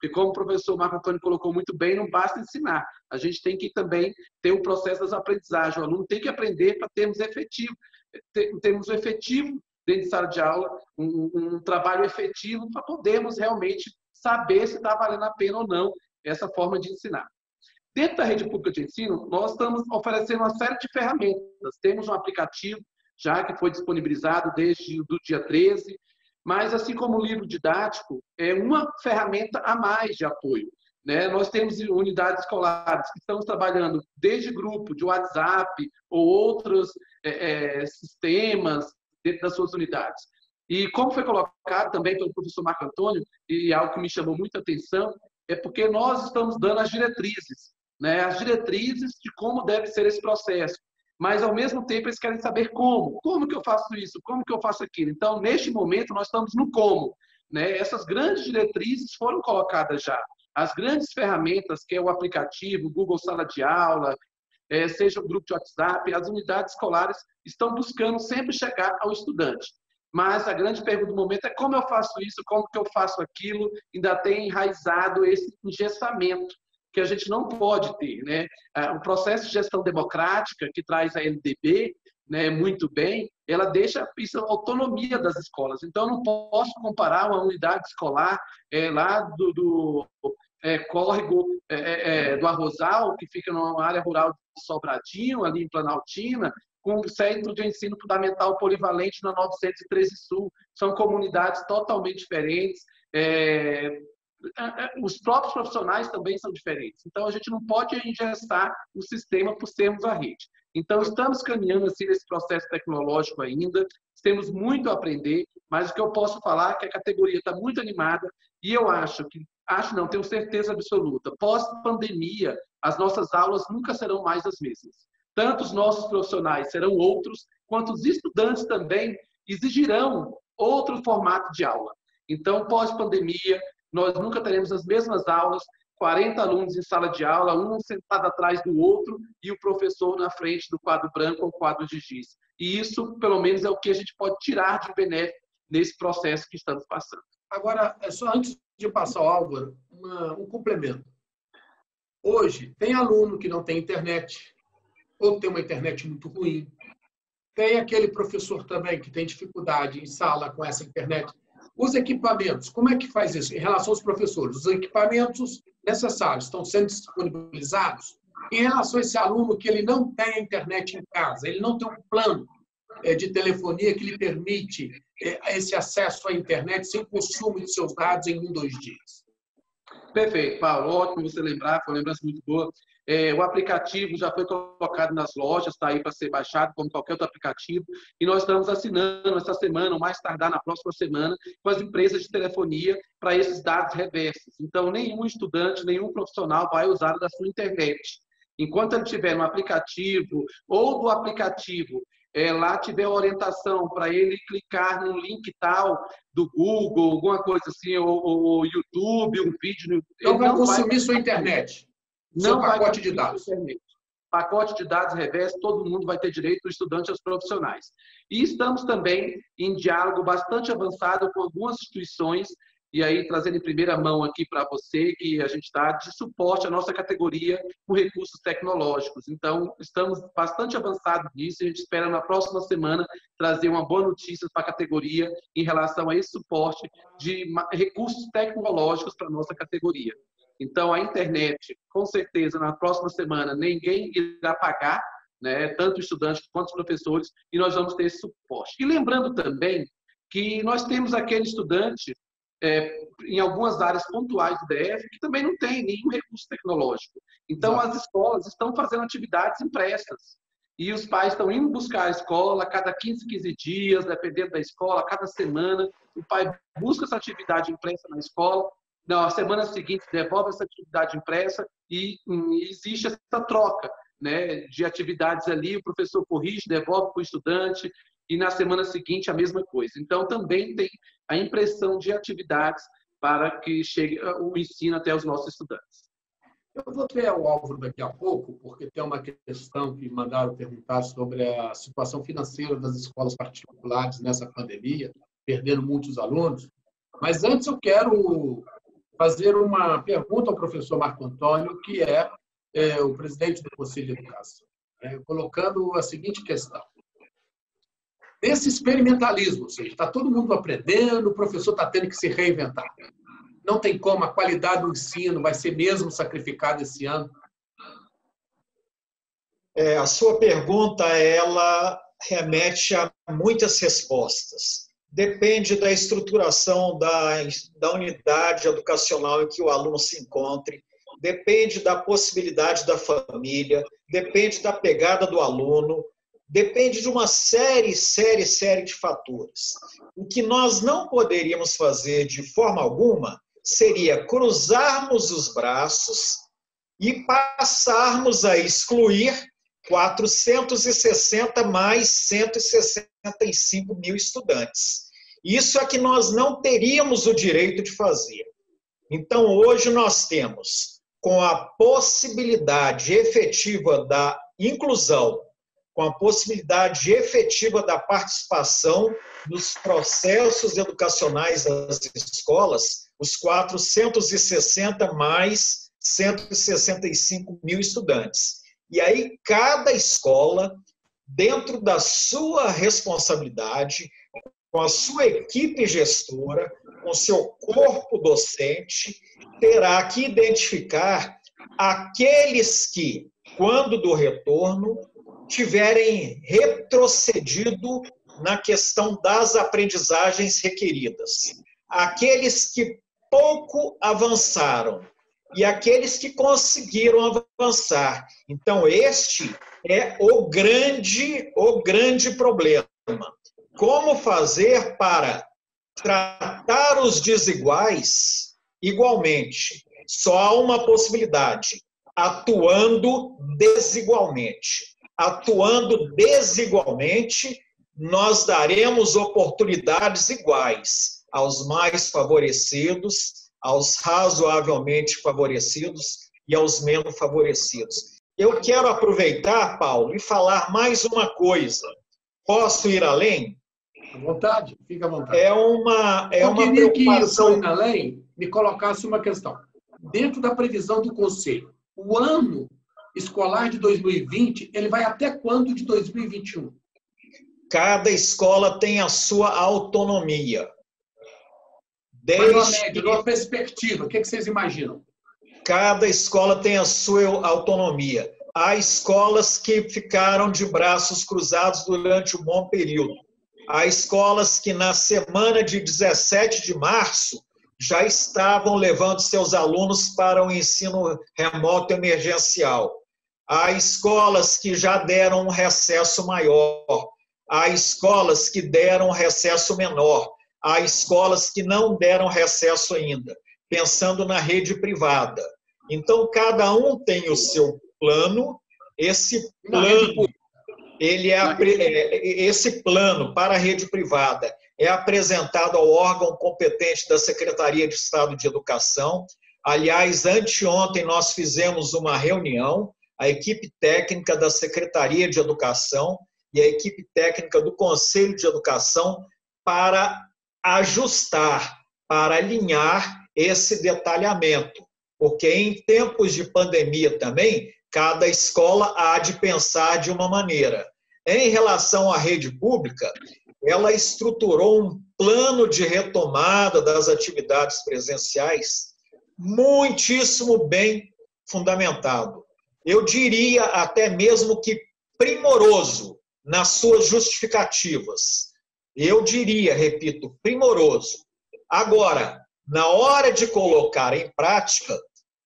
B: Porque, como o professor Marco Antônio colocou muito bem, não basta ensinar. A gente tem que também ter o processo das aprendizagens. O aluno tem que aprender para termos efetivo, termos efetivo dentro de sala de aula, um, um trabalho efetivo para podermos realmente saber se está valendo a pena ou não essa forma de ensinar. Dentro da rede pública de ensino, nós estamos oferecendo uma série de ferramentas. Temos um aplicativo já que foi disponibilizado desde o dia treze, mas, assim como o livro didático, é uma ferramenta a mais de apoio, né? Nós temos unidades escolares que estamos trabalhando desde grupo de WhatsApp ou outros é, é, sistemas dentro das suas unidades. E como foi colocado também pelo professor Marco Antônio, e algo que me chamou muita atenção, é porque nós estamos dando as diretrizes, né? As diretrizes de como deve ser esse processo. Mas, ao mesmo tempo, eles querem saber como. Como que eu faço isso? Como que eu faço aquilo? Então, neste momento, nós estamos no como, né? Essas grandes diretrizes foram colocadas já. As grandes ferramentas, que é o aplicativo, o Google Sala de Aula, é, seja o grupo de WhatsApp, as unidades escolares estão buscando sempre chegar ao estudante. Mas a grande pergunta do momento é como eu faço isso, como que eu faço aquilo, ainda tem enraizado esse engessamento que a gente não pode ter, né? O processo de gestão democrática que traz a L D B, né, muito bem, ela deixa isso a autonomia das escolas. Então, eu não posso comparar uma unidade escolar é, lá do, do é, córrego é, é, do Arrozal, que fica numa área rural de Sobradinho, ali em Planaltina, com o Centro de Ensino Fundamental Polivalente na novecentos e treze Sul. São comunidades totalmente diferentes. É, os próprios profissionais também são diferentes. Então, a gente não pode engessar o sistema por sermos a rede. Então, estamos caminhando assim nesse processo tecnológico ainda, temos muito a aprender, mas o que eu posso falar é que a categoria está muito animada e eu acho que, acho não, tenho certeza absoluta, pós-pandemia, as nossas aulas nunca serão mais as mesmas. Tanto os nossos profissionais serão outros, quanto os estudantes também exigirão outro formato de aula. Então, pós-pandemia, nós nunca teremos as mesmas aulas, quarenta alunos em sala de aula, um sentado atrás do outro e o professor na frente do quadro branco ou quadro de giz. E isso, pelo menos, é o que a gente pode tirar de benéfico nesse processo que estamos passando.
A: Agora, só antes de passar ao Álvaro, uma, um complemento. Hoje, tem aluno que não tem internet, ou tem uma internet muito ruim. Tem aquele professor também que tem dificuldade em sala com essa internet. Os equipamentos, como é que faz isso? Em relação aos professores, os equipamentos necessários estão sendo disponibilizados? Em relação a esse aluno que ele não tem a internet em casa, ele não tem um plano de telefonia que lhe permite esse acesso à internet sem consumo de seus dados em um, dois dias.
B: Perfeito, Paulo. Ótimo você lembrar, foi uma lembrança muito boa. É, o aplicativo já foi colocado nas lojas, está aí para ser baixado, como qualquer outro aplicativo, e nós estamos assinando essa semana, ou mais tardar na próxima semana, com as empresas de telefonia para esses dados reversos. Então, nenhum estudante, nenhum profissional vai usar da sua internet. Enquanto ele tiver no aplicativo, ou do aplicativo, é, lá tiver orientação para ele clicar no link tal do Google, alguma coisa assim, ou, ou YouTube, um vídeo... No...
A: Não vai consumir sua internet. Não vai pacote de dados.
B: Pacote de dados reverso, todo mundo vai ter direito, o estudante e os profissionais. E estamos também em diálogo bastante avançado com algumas instituições, e aí trazendo em primeira mão aqui para você, que a gente está de suporte à nossa categoria com recursos tecnológicos. Então, estamos bastante avançados nisso, e a gente espera na próxima semana trazer uma boa notícia para a categoria em relação a esse suporte de recursos tecnológicos para a nossa categoria. Então, a internet, com certeza, na próxima semana, ninguém irá pagar, né, tanto estudantes quanto os professores, e nós vamos ter esse suporte. E lembrando também que nós temos aquele estudante, é, em algumas áreas pontuais do D F, que também não tem nenhum recurso tecnológico. Então, as escolas estão fazendo atividades impressas. E os pais estão indo buscar a escola a cada quinze, quinze dias, dependendo da escola, a cada semana. O pai busca essa atividade impressa na escola. Na semana seguinte, devolve essa atividade impressa e hum, existe essa troca, né, de atividades ali, o professor corrige, devolve para o estudante, e na semana seguinte a mesma coisa. Então, também tem a impressão de atividades para que chegue o ensino até os nossos estudantes.
A: Eu vou ter o Álvaro daqui a pouco, porque tem uma questão que mandaram perguntar sobre a situação financeira das escolas particulares nessa pandemia, perdendo muitos alunos. Mas antes eu quero fazer uma pergunta ao professor Marco Antônio, que é, é o presidente do Conselho de Educação, né, colocando a seguinte questão. Esse experimentalismo, ou seja, está todo mundo aprendendo, o professor está tendo que se reinventar. Não tem como, a qualidade do ensino vai ser mesmo sacrificada esse ano.
D: É, a sua pergunta, ela remete a muitas respostas. Depende da estruturação da, da unidade educacional em que o aluno se encontre, depende da possibilidade da família, depende da pegada do aluno, depende de uma série, série, série de fatores. O que nós não poderíamos fazer de forma alguma seria cruzarmos os braços e passarmos a excluir quatrocentos e sessenta mais cento e sessenta e cinco mil estudantes. Isso é que nós não teríamos o direito de fazer. Então, hoje nós temos, com a possibilidade efetiva da inclusão, com a possibilidade efetiva da participação nos processos educacionais das escolas, os quatrocentos e sessenta mais cento e sessenta e cinco mil estudantes. E aí, cada escola, dentro da sua responsabilidade, com a sua equipe gestora, com o seu corpo docente, terá que identificar aqueles que, quando do retorno, tiverem retrocedido na questão das aprendizagens requeridas. Aqueles que pouco avançaram e aqueles que conseguiram avançar. Então, este é o grande, o grande problema. Como fazer para tratar os desiguais igualmente? Só há uma possibilidade: atuando desigualmente. Atuando desigualmente, nós daremos oportunidades iguais aos mais favorecidos, aos razoavelmente favorecidos e aos menos favorecidos. Eu quero aproveitar, Paulo, e falar mais uma coisa. Posso ir além?
A: À vontade, fica à vontade.
D: É uma, é
A: Eu
D: uma
A: queria
D: preocupação...
A: que o Senhor além me colocasse uma questão. Dentro da previsão do Conselho, o ano escolar de dois mil e vinte, ele vai até quando de dois mil e vinte e um?
D: Cada escola tem a sua autonomia.
A: Desde... Mas, numa média, numa perspectiva, o que vocês imaginam?
D: Cada escola tem a sua autonomia. Há escolas que ficaram de braços cruzados durante um bom período. Há escolas que, na semana de dezessete de março, já estavam levando seus alunos para o ensino remoto emergencial. Há escolas que já deram um recesso maior. Há escolas que deram um recesso menor. Há escolas que não deram recesso ainda, pensando na rede privada. Então, cada um tem o seu plano. Esse plano, ele é, esse plano para a rede privada é apresentado ao órgão competente da Secretaria de Estado de Educação. Aliás, anteontem nós fizemos uma reunião, a equipe técnica da Secretaria de Educação e a equipe técnica do Conselho de Educação para ajustar, para alinhar esse detalhamento. Porque em tempos de pandemia também, cada escola há de pensar de uma maneira. Em relação à rede pública, ela estruturou um plano de retomada das atividades presenciais muitíssimo bem fundamentado. Eu diria até mesmo que primoroso nas suas justificativas. Eu diria, repito, primoroso. Agora, na hora de colocar em prática,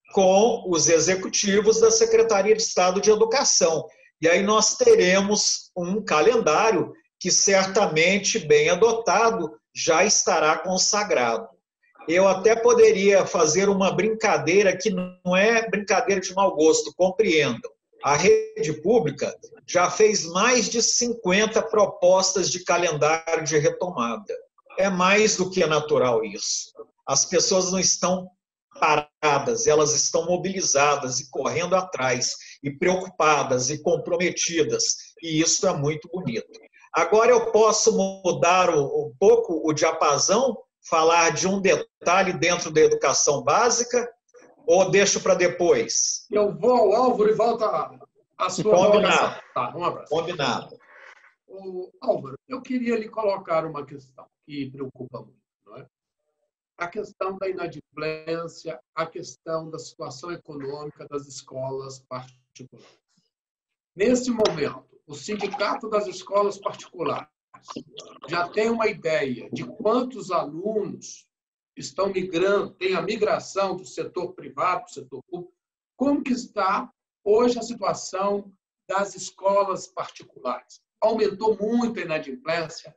D: com os executivos da Secretaria de Estado de Educação. E aí nós teremos um calendário que certamente, bem adotado, já estará consagrado. Eu até poderia fazer uma brincadeira que não é brincadeira de mau gosto, compreendam. A rede pública já fez mais de cinquenta propostas de calendário de retomada. É mais do que natural isso. As pessoas não estão paradas, elas estão mobilizadas e correndo atrás, e preocupadas e comprometidas, e isso é muito bonito. Agora eu posso mudar um pouco o diapasão, falar de um detalhe dentro da educação básica ou deixo para depois?
A: Eu vou ao Álvaro e volto à sua
D: Combinado.
A: Tá, um abraço.
D: Combinado.
A: O Álvaro, eu queria lhe colocar uma questão que preocupa muito, não é? A questão da inadimplência, a questão da situação econômica das escolas particulares. Nesse momento, o Sindicato das Escolas Particulares já tem uma ideia de quantos alunos estão migrando, tem a migração do setor privado para o setor público. Como que está hoje a situação das escolas particulares? Aumentou muito a inadimplência?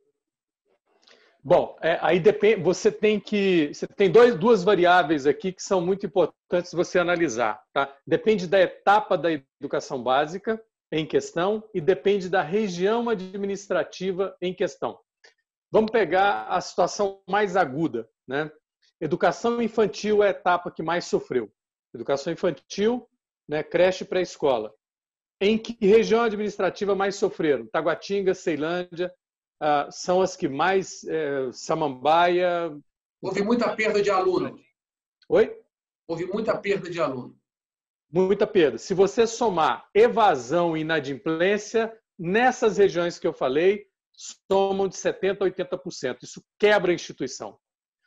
C: Bom, é, aí depende, você tem que. Você tem dois, duas variáveis aqui que são muito importantes você analisar. Tá? Depende da etapa da educação básica em questão e depende da região administrativa em questão. Vamos pegar a situação mais aguda, né? Educação infantil é a etapa que mais sofreu. Educação infantil, né, creche e pré-escola. Em que região administrativa mais sofreram? Taguatinga, Ceilândia, ah, são as que mais... Eh, Samambaia...
A: Houve muita perda de aluno.
C: Oi?
A: Houve muita perda de aluno.
C: Muita perda. Se você somar evasão e inadimplência, nessas regiões que eu falei, somam de setenta por cento a oitenta por cento. Isso quebra a instituição.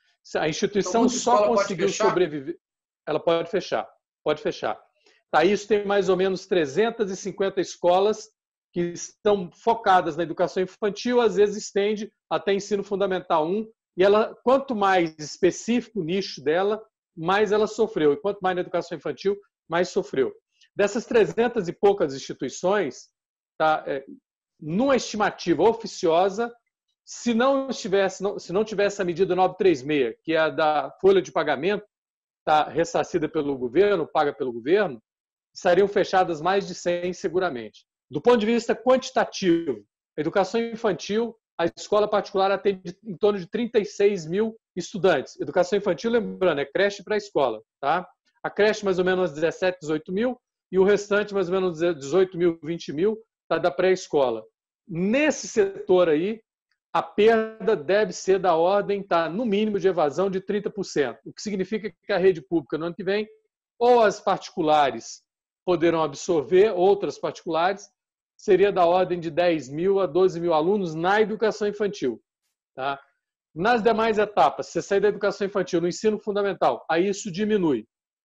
C: A instituição
A: então,
C: só conseguiu sobreviver... Ela pode fechar. Pode fechar. Tá, isso tem mais ou menos trezentas e cinquenta escolas que estão focadas na educação infantil, às vezes estende até ensino fundamental um, e ela, quanto mais específico o nicho dela, mais ela sofreu. E quanto mais na educação infantil, mais sofreu. Dessas trezentas e poucas instituições, tá, é, numa estimativa oficiosa, se não, estivesse, não, se não tivesse a medida novecentos e trinta e seis, que é a da folha de pagamento, tá, ressarcida pelo governo, paga pelo governo, estariam fechadas mais de cem seguramente. Do ponto de vista quantitativo, a educação infantil, a escola particular atende em torno de trinta e seis mil estudantes. Educação infantil, lembrando, é creche para a escola. Tá? A creche mais ou menos dezessete, dezoito mil e o restante mais ou menos dezoito mil, vinte mil tá, da pré-escola. Nesse setor aí, a perda deve ser da ordem, tá, no mínimo, de evasão de trinta por cento, o que significa que a rede pública, no ano que vem, ou as particulares poderão absorver, outras particulares, seria da ordem de dez mil a doze mil alunos na educação infantil. Tá? Nas demais etapas, se você sair da educação infantil no ensino fundamental, aí isso diminui.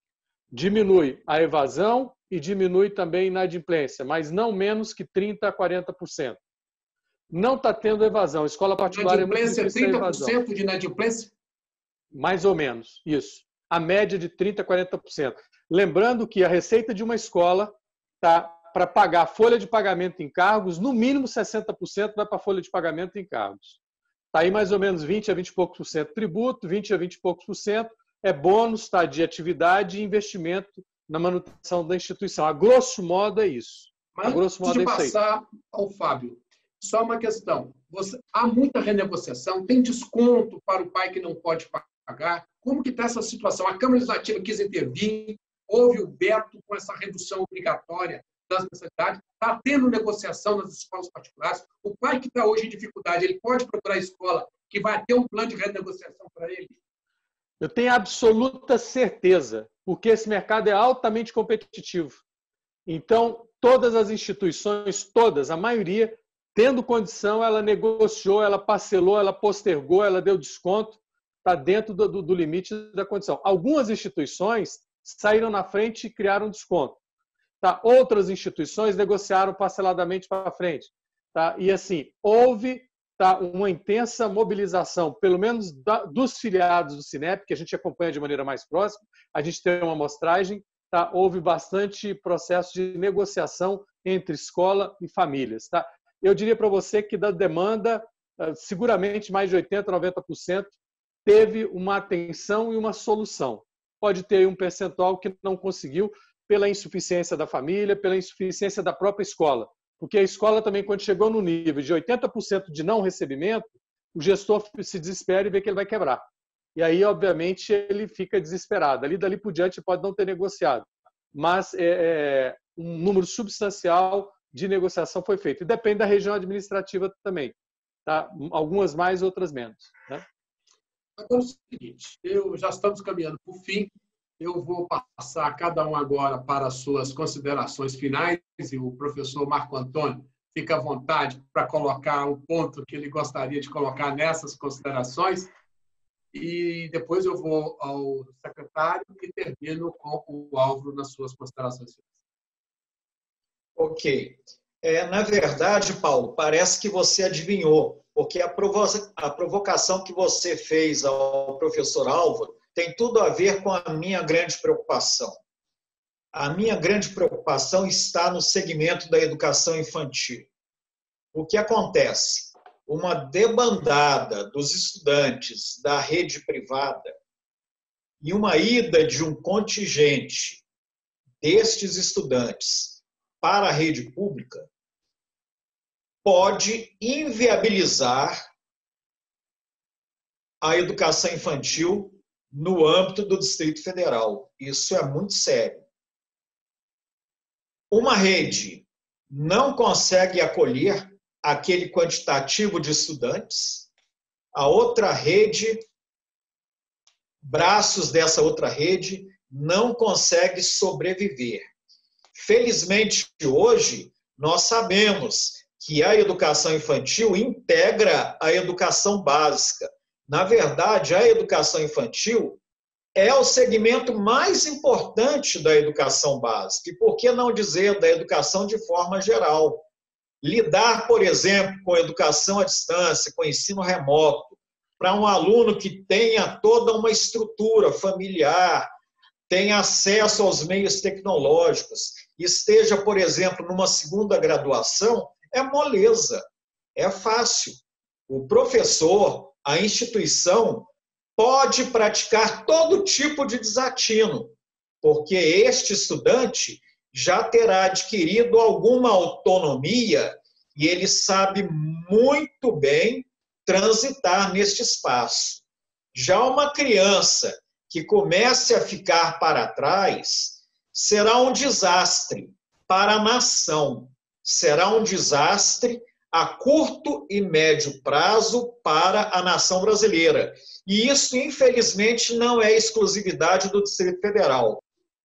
C: Diminui a evasão e diminui também a inadimplência, mas não menos que trinta a quarenta por cento. Não está tendo evasão. A escola particular é muito difícil
A: trinta por cento de inadimplência?
C: Mais ou menos, isso. A média de trinta a quarenta por cento. Lembrando que a receita de uma escola está para pagar a folha de pagamento em encargos, no mínimo sessenta por cento vai para a folha de pagamento em encargos. Está aí mais ou menos vinte a vinte e poucos por cento tributo, vinte a vinte e poucos por cento é bônus, tá, de atividade e investimento na manutenção da instituição. A grosso modo é isso.
A: Mas
C: a grosso modo
A: antes de
C: é isso
A: passar
C: aí.
A: ao Fábio, só uma questão. Você, há muita renegociação, tem desconto para o pai que não pode pagar? Como que está essa situação? A Câmara Legislativa quis intervir, houve o veto com essa redução obrigatória das mensalidades, está tendo negociação nas escolas particulares. O pai que está hoje em dificuldade, ele pode procurar a escola que vai ter um plano de renegociação para ele?
C: Eu tenho absoluta certeza, porque esse mercado é altamente competitivo. Então, todas as instituições, todas, a maioria, tendo condição, ela negociou, ela parcelou, ela postergou, ela deu desconto, está dentro do, do, do limite da condição. Algumas instituições saíram na frente e criaram desconto. Tá? Outras instituições negociaram parceladamente para frente. Tá? E assim, houve, tá, uma intensa mobilização, pelo menos da, dos filiados do Cinep, que a gente acompanha de maneira mais próxima, a gente tem uma amostragem, tá? Houve bastante processo de negociação entre escola e famílias. Tá? Eu diria para você que da demanda, seguramente mais de oitenta por cento, noventa por cento teve uma atenção e uma solução. Pode ter um percentual que não conseguiu pela insuficiência da família, pela insuficiência da própria escola. Porque a escola também, quando chegou no nível de oitenta por cento de não recebimento, o gestor se desespera e vê que ele vai quebrar. E aí, obviamente, ele fica desesperado. Ali, dali por diante, pode não ter negociado. Mas é, é, um número substancial de negociação foi feito. E depende da região administrativa também. Tá? Algumas mais, outras menos. Né?
A: Agora é o seguinte, eu, já estamos caminhando para o fim, eu vou passar cada um agora para as suas considerações finais e o professor Marco Antônio fica à vontade para colocar o ponto que ele gostaria de colocar nessas considerações e depois eu vou ao secretário e termino com o Álvaro nas suas considerações finais.
D: Ok. É, na verdade, Paulo, parece que você adivinhou, porque a, provo a provocação que você fez ao professor Álvaro tem tudo a ver com a minha grande preocupação. A minha grande preocupação está no segmento da educação infantil. O que acontece? Uma debandada dos estudantes da rede privada e uma ida de um contingente destes estudantes para a rede pública pode inviabilizar a educação infantil no âmbito do Distrito Federal. Isso é muito sério. Uma rede não consegue acolher aquele quantitativo de estudantes, a outra rede, braços dessa outra rede, não consegue sobreviver. Felizmente, hoje, nós sabemos que a educação infantil integra a educação básica. Na verdade, a educação infantil é o segmento mais importante da educação básica. E por que não dizer da educação de forma geral? Lidar, por exemplo, com educação à distância, com ensino remoto, para um aluno que tenha toda uma estrutura familiar, tenha acesso aos meios tecnológicos, esteja, por exemplo, numa segunda graduação, é moleza, é fácil. O professor, a instituição, pode praticar todo tipo de desatino, porque este estudante já terá adquirido alguma autonomia e ele sabe muito bem transitar neste espaço. Já uma criança que comece a ficar para trás será um desastre para a nação, será um desastre a curto e médio prazo para a nação brasileira. E isso, infelizmente, não é exclusividade do Distrito Federal.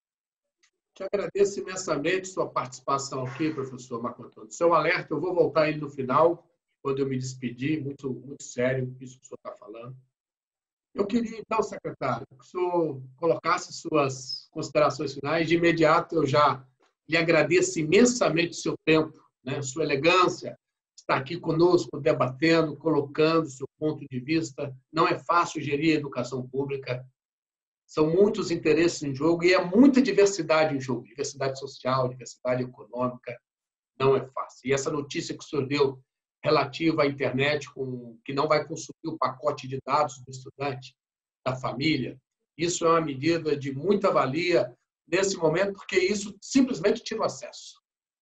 A: Te agradeço imensamente sua participação aqui, professor Marco Antônio. Seu alerta, eu vou voltar ele no final, quando eu me despedir, muito, muito sério isso que o senhor está falando. Eu queria, então, secretário, que o senhor colocasse suas considerações finais. De imediato, eu já lhe agradeço imensamente o seu tempo, né? Sua elegância, estar aqui conosco, debatendo, colocando seu ponto de vista. Não é fácil gerir a educação pública. São muitos interesses em jogo e é muita diversidade em jogo. Diversidade social, diversidade econômica. Não é fácil. E essa notícia que o senhor deu relativa à internet, com, que não vai consumir o pacote de dados do estudante, da família, isso é uma medida de muita valia nesse momento, porque isso simplesmente tira o acesso.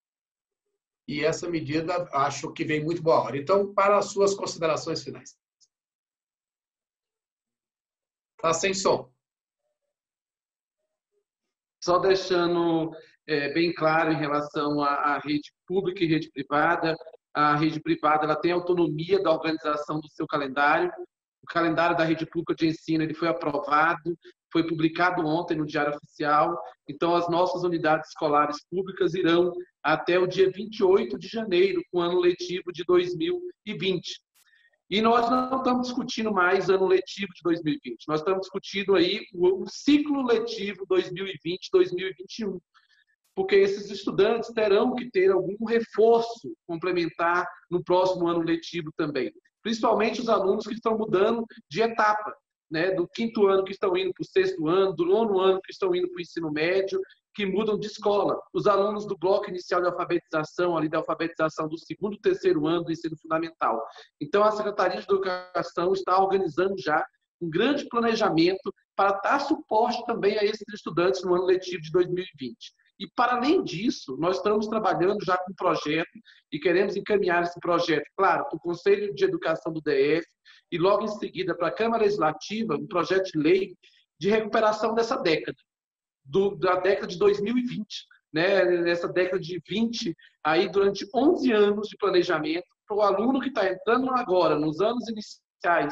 A: E essa medida, acho que vem muito boa hora. Então, para as suas considerações finais. Está sem som.
B: Só deixando é, bem claro em relação à, à rede pública e rede privada, a rede privada ela tem autonomia da organização do seu calendário. O calendário da rede pública de ensino ele foi aprovado, foi publicado ontem no Diário Oficial. Então, as nossas unidades escolares públicas irão até o dia vinte e oito de janeiro, com o ano letivo de dois mil e vinte. E nós não estamos discutindo mais ano letivo de dois mil e vinte. Nós estamos discutindo aí o ciclo letivo dois mil e vinte, dois mil e vinte e um. Porque esses estudantes terão que ter algum reforço complementar no próximo ano letivo também. Principalmente os alunos que estão mudando de etapa, né? Do quinto ano que estão indo para o sexto ano, do nono ano que estão indo para o ensino médio, que mudam de escola. Os alunos do bloco inicial de alfabetização, ali da alfabetização do segundo e terceiro ano do ensino fundamental. Então, a Secretaria de Educação está organizando já um grande planejamento para dar suporte também a esses estudantes no ano letivo de dois mil e vinte. E, para além disso, nós estamos trabalhando já com um projeto e queremos encaminhar esse projeto, claro, para o Conselho de Educação do D F e, logo em seguida, para a Câmara Legislativa, um projeto de lei de recuperação dessa década, do, da década de dois mil e vinte. Né? Nessa década de vinte, aí, durante onze anos de planejamento, para o aluno que está entrando agora, nos anos iniciais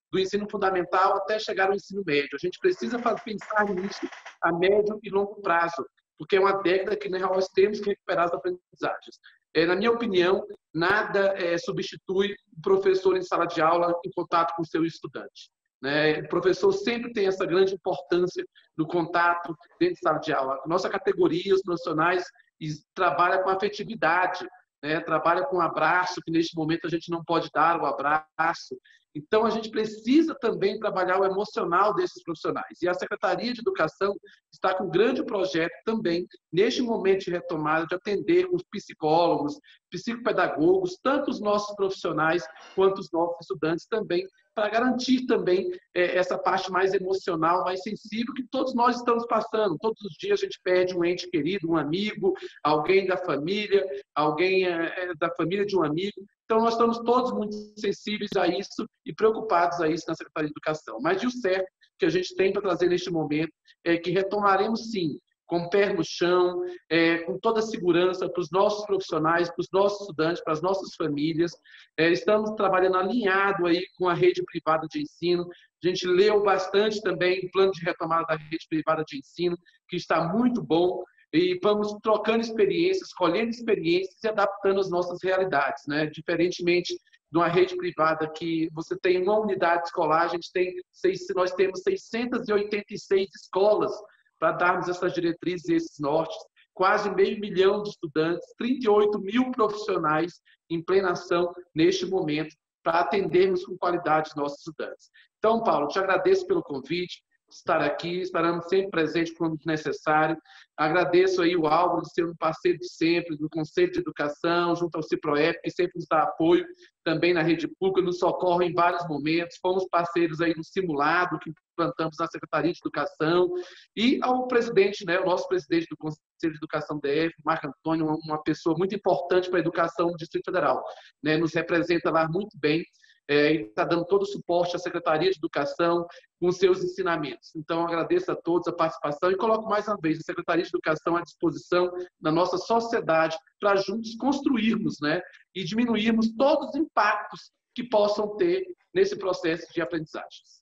B: do ensino fundamental até chegar ao ensino médio. A gente precisa fazer, pensar nisso a médio e longo prazo, porque é uma década que nós temos que recuperar as aprendizagens. É, na minha opinião, nada é, substitui o professor em sala de aula em contato com o seu estudante. Né? O professor sempre tem essa grande importância no contato dentro de sala de aula. Nossa categoria, os profissionais, trabalha com afetividade, né? Trabalha com abraço, que neste momento a gente não pode dar o abraço. Então, a gente precisa também trabalhar o emocional desses profissionais. E a Secretaria de Educação está com um grande projeto também, neste momento de retomada, de atender com os psicólogos, psicopedagogos, tanto os nossos profissionais quanto os nossos estudantes também, para garantir também é, essa parte mais emocional, mais sensível que todos nós estamos passando. Todos os dias a gente perde um ente querido, um amigo, alguém da família, alguém é, da família de um amigo. Então, nós estamos todos muito sensíveis a isso e preocupados a isso na Secretaria de Educação. Mas, de o certo, que a gente tem para trazer neste momento é que retomaremos, sim, com o pé no chão, é, com toda a segurança para os nossos profissionais, para os nossos estudantes, para as nossas famílias. É, estamos trabalhando alinhado aí com a rede privada de ensino. A gente leu bastante também o plano de retomada da rede privada de ensino, que está muito bom. E vamos trocando experiências, colhendo experiências e adaptando as nossas realidades, né? Diferentemente de uma rede privada que você tem uma unidade escolar, a gente tem, nós temos seiscentas e oitenta e seis escolas para darmos essas diretrizes e esses nortes, quase meio milhão de estudantes, trinta e oito mil profissionais em plena ação neste momento para atendermos com qualidade os nossos estudantes. Então, Paulo, te agradeço pelo convite, estar aqui, estaremos sempre presentes quando necessário. Agradeço aí o Álvaro de ser um parceiro de sempre, do Conselho de Educação, junto ao CIPROEP, que sempre nos dá apoio, também na rede pública, nos socorre em vários momentos. Fomos parceiros aí no simulado que implantamos na Secretaria de Educação, e ao presidente, né, o nosso presidente do Conselho de Educação D F, Marco Antônio, uma pessoa muito importante para a educação do Distrito Federal, né, nos representa lá muito bem. É, e está dando todo o suporte à Secretaria de Educação com seus ensinamentos. Então, agradeço a todos a participação e coloco mais uma vez a Secretaria de Educação à disposição da nossa sociedade para juntos construirmos, né, e diminuirmos todos os impactos que possam ter nesse processo de aprendizagens.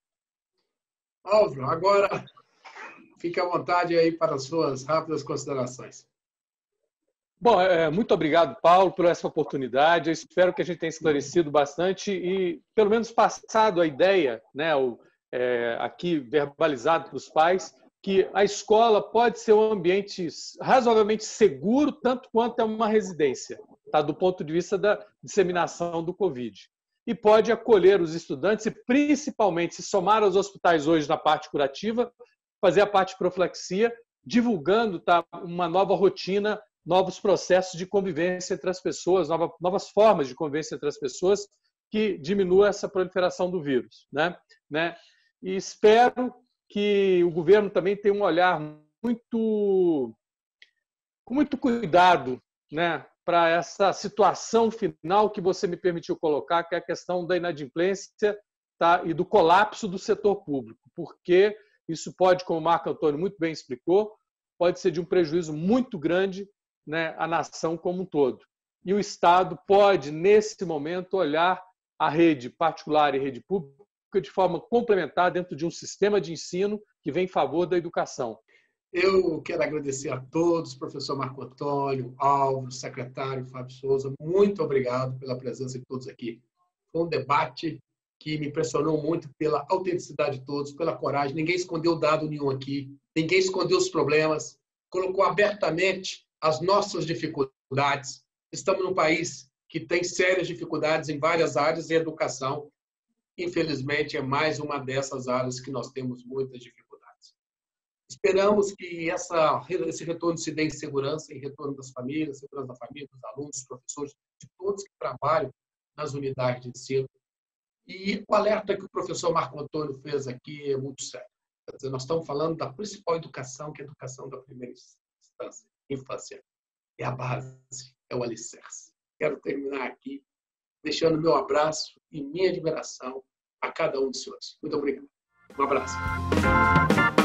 A: Álvaro, agora fique à vontade aí para as suas rápidas considerações.
C: Bom, é, muito obrigado, Paulo, por essa oportunidade. Eu espero que a gente tenha esclarecido bastante e, pelo menos, passado a ideia, né, o, é, aqui verbalizado para os pais, que a escola pode ser um ambiente razoavelmente seguro, tanto quanto é uma residência, tá, do ponto de vista da disseminação do Covid. E pode acolher os estudantes e, principalmente, se somar aos hospitais hoje na parte curativa, fazer a parte de profilaxia, divulgando, tá, uma nova rotina, novos processos de convivência entre as pessoas, novas, novas formas de convivência entre as pessoas que diminua essa proliferação do vírus, né? Né? E espero que o governo também tenha um olhar muito, com muito cuidado, né, para essa situação final que você me permitiu colocar, que é a questão da inadimplência, tá, e do colapso do setor público, porque isso pode, como o Marco Antônio muito bem explicou, pode ser de um prejuízo muito grande, né, a nação como um todo. E o Estado pode, nesse momento, olhar a rede particular e rede pública de forma complementar dentro de um sistema de ensino que vem em favor da educação.
A: Eu quero agradecer a todos, professor Marco Antônio, Álvaro, secretário Fábio Souza, muito obrigado pela presença de todos aqui. Foi um debate que me impressionou muito pela autenticidade de todos, pela coragem. Ninguém escondeu dado nenhum aqui, ninguém escondeu os problemas, colocou abertamente as nossas dificuldades. Estamos num país que tem sérias dificuldades em várias áreas e a educação, infelizmente, é mais uma dessas áreas que nós temos muitas dificuldades. Esperamos que essa, esse retorno se dê em segurança, em retorno das famílias, segurança da família, dos alunos, dos professores, de todos que trabalham nas unidades de ensino. E o alerta que o professor Marco Antônio fez aqui é muito sério. Quer dizer, nós estamos falando da principal educação, que é a educação da primeira instância. Infância é a base, é o alicerce. Quero terminar aqui deixando meu abraço e minha admiração a cada um dos senhores. Muito obrigado. Um abraço.